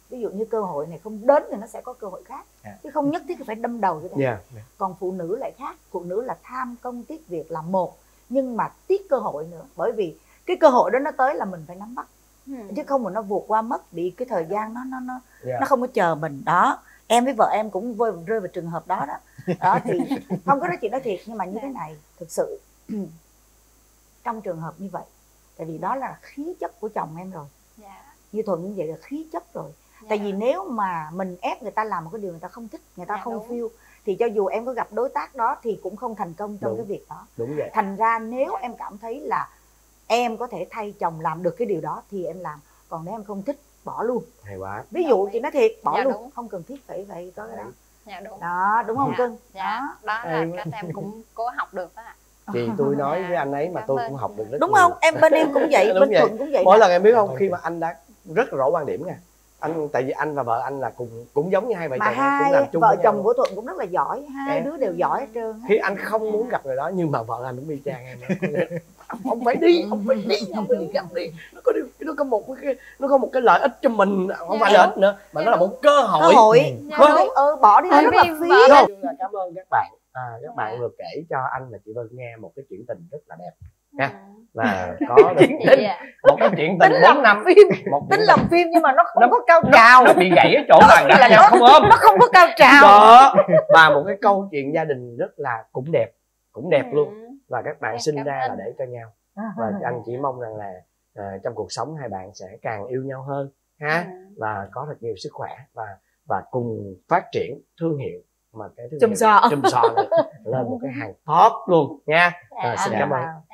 ví dụ như cơ hội này không đến thì nó sẽ có cơ hội khác, yeah. chứ không nhất thiết phải đâm đầu cho yeah. Còn phụ nữ lại khác, phụ nữ là tham công tiếc việc là một, nhưng mà tiếc cơ hội nữa, bởi vì cái cơ hội đó nó tới là mình phải nắm bắt, hmm. chứ không mà nó vụt qua mất, bị cái thời gian nó nó nó yeah. nó không có chờ mình đó. Em với vợ em cũng rơi vào trường hợp đó đó. Đó thì không có nói chuyện đó thiệt, nhưng mà như thế này thực sự trong trường hợp như vậy, tại vì đó là khí chất của chồng em rồi, yeah. như Thuận như vậy là khí chất rồi, yeah. tại vì nếu mà mình ép người ta làm một cái điều người ta không thích, người ta yeah, không feel, thì cho dù em có gặp đối tác đó thì cũng không thành công trong đúng. cái việc đó. Đúng vậy. Thành ra nếu yeah. em cảm thấy là em có thể thay chồng làm được cái điều đó thì em làm, còn nếu em không thích bỏ luôn. Hay quá. Ví dụ chị nói thiệt, bỏ dạ, luôn, đúng. không cần thiết phải vậy có cái đó. Dạ đúng. Đó, đúng không dạ. cưng? Dạ, đó, đó là cách em cũng cố học được đó ạ. Chị tôi nói với anh ấy mà tôi cũng học được rất đúng nhiều. Không? Em bên em cũng vậy, bên Thuận cũng vậy. Mỗi lần em biết không, khi mà anh đã rất là rõ quan điểm nha. Anh tại vì anh và vợ anh là cùng cũng giống như hai vợ mà chồng hai cũng làm chung vợ với chồng nhau. của Thuận cũng rất là giỏi, hai em. đứa đều giỏi hết trơn. Khi anh không muốn gặp người đó nhưng mà vợ anh cũng y chang em. Ông phải đi, ông phải đi, ông phải đi gặp đi. Nó có điều, nó có một cái nó có một cái lợi ích cho mình, không phải lợi ích nữa mà nó là một cơ hội. Cơ hội. Thôi, ừ, bỏ đi nó rất là phí. Cảm ơn các bạn. À, các bạn vừa kể cho anh và chị Vân nghe một cái chuyện tình rất là đẹp nha, và có được một cái chuyện tình bốn năm phim, một tính làm phim nhưng mà nó không nó, có cao trào, nó, nó bị gãy ở chỗ là đã nhau không ôm, nó không có cao trào đó. Và một cái câu chuyện gia đình rất là cũng đẹp, cũng đẹp luôn, và các bạn sinh ra là để cho nhau, và anh chỉ mong rằng là à, trong cuộc sống hai bạn sẽ càng yêu nhau hơn ha, và có thật nhiều sức khỏe và và cùng phát triển thương hiệu, mà cái thương chùm hiệu sò chùm sò này lên một cái hàng top luôn nha. À, xin cảm ơn.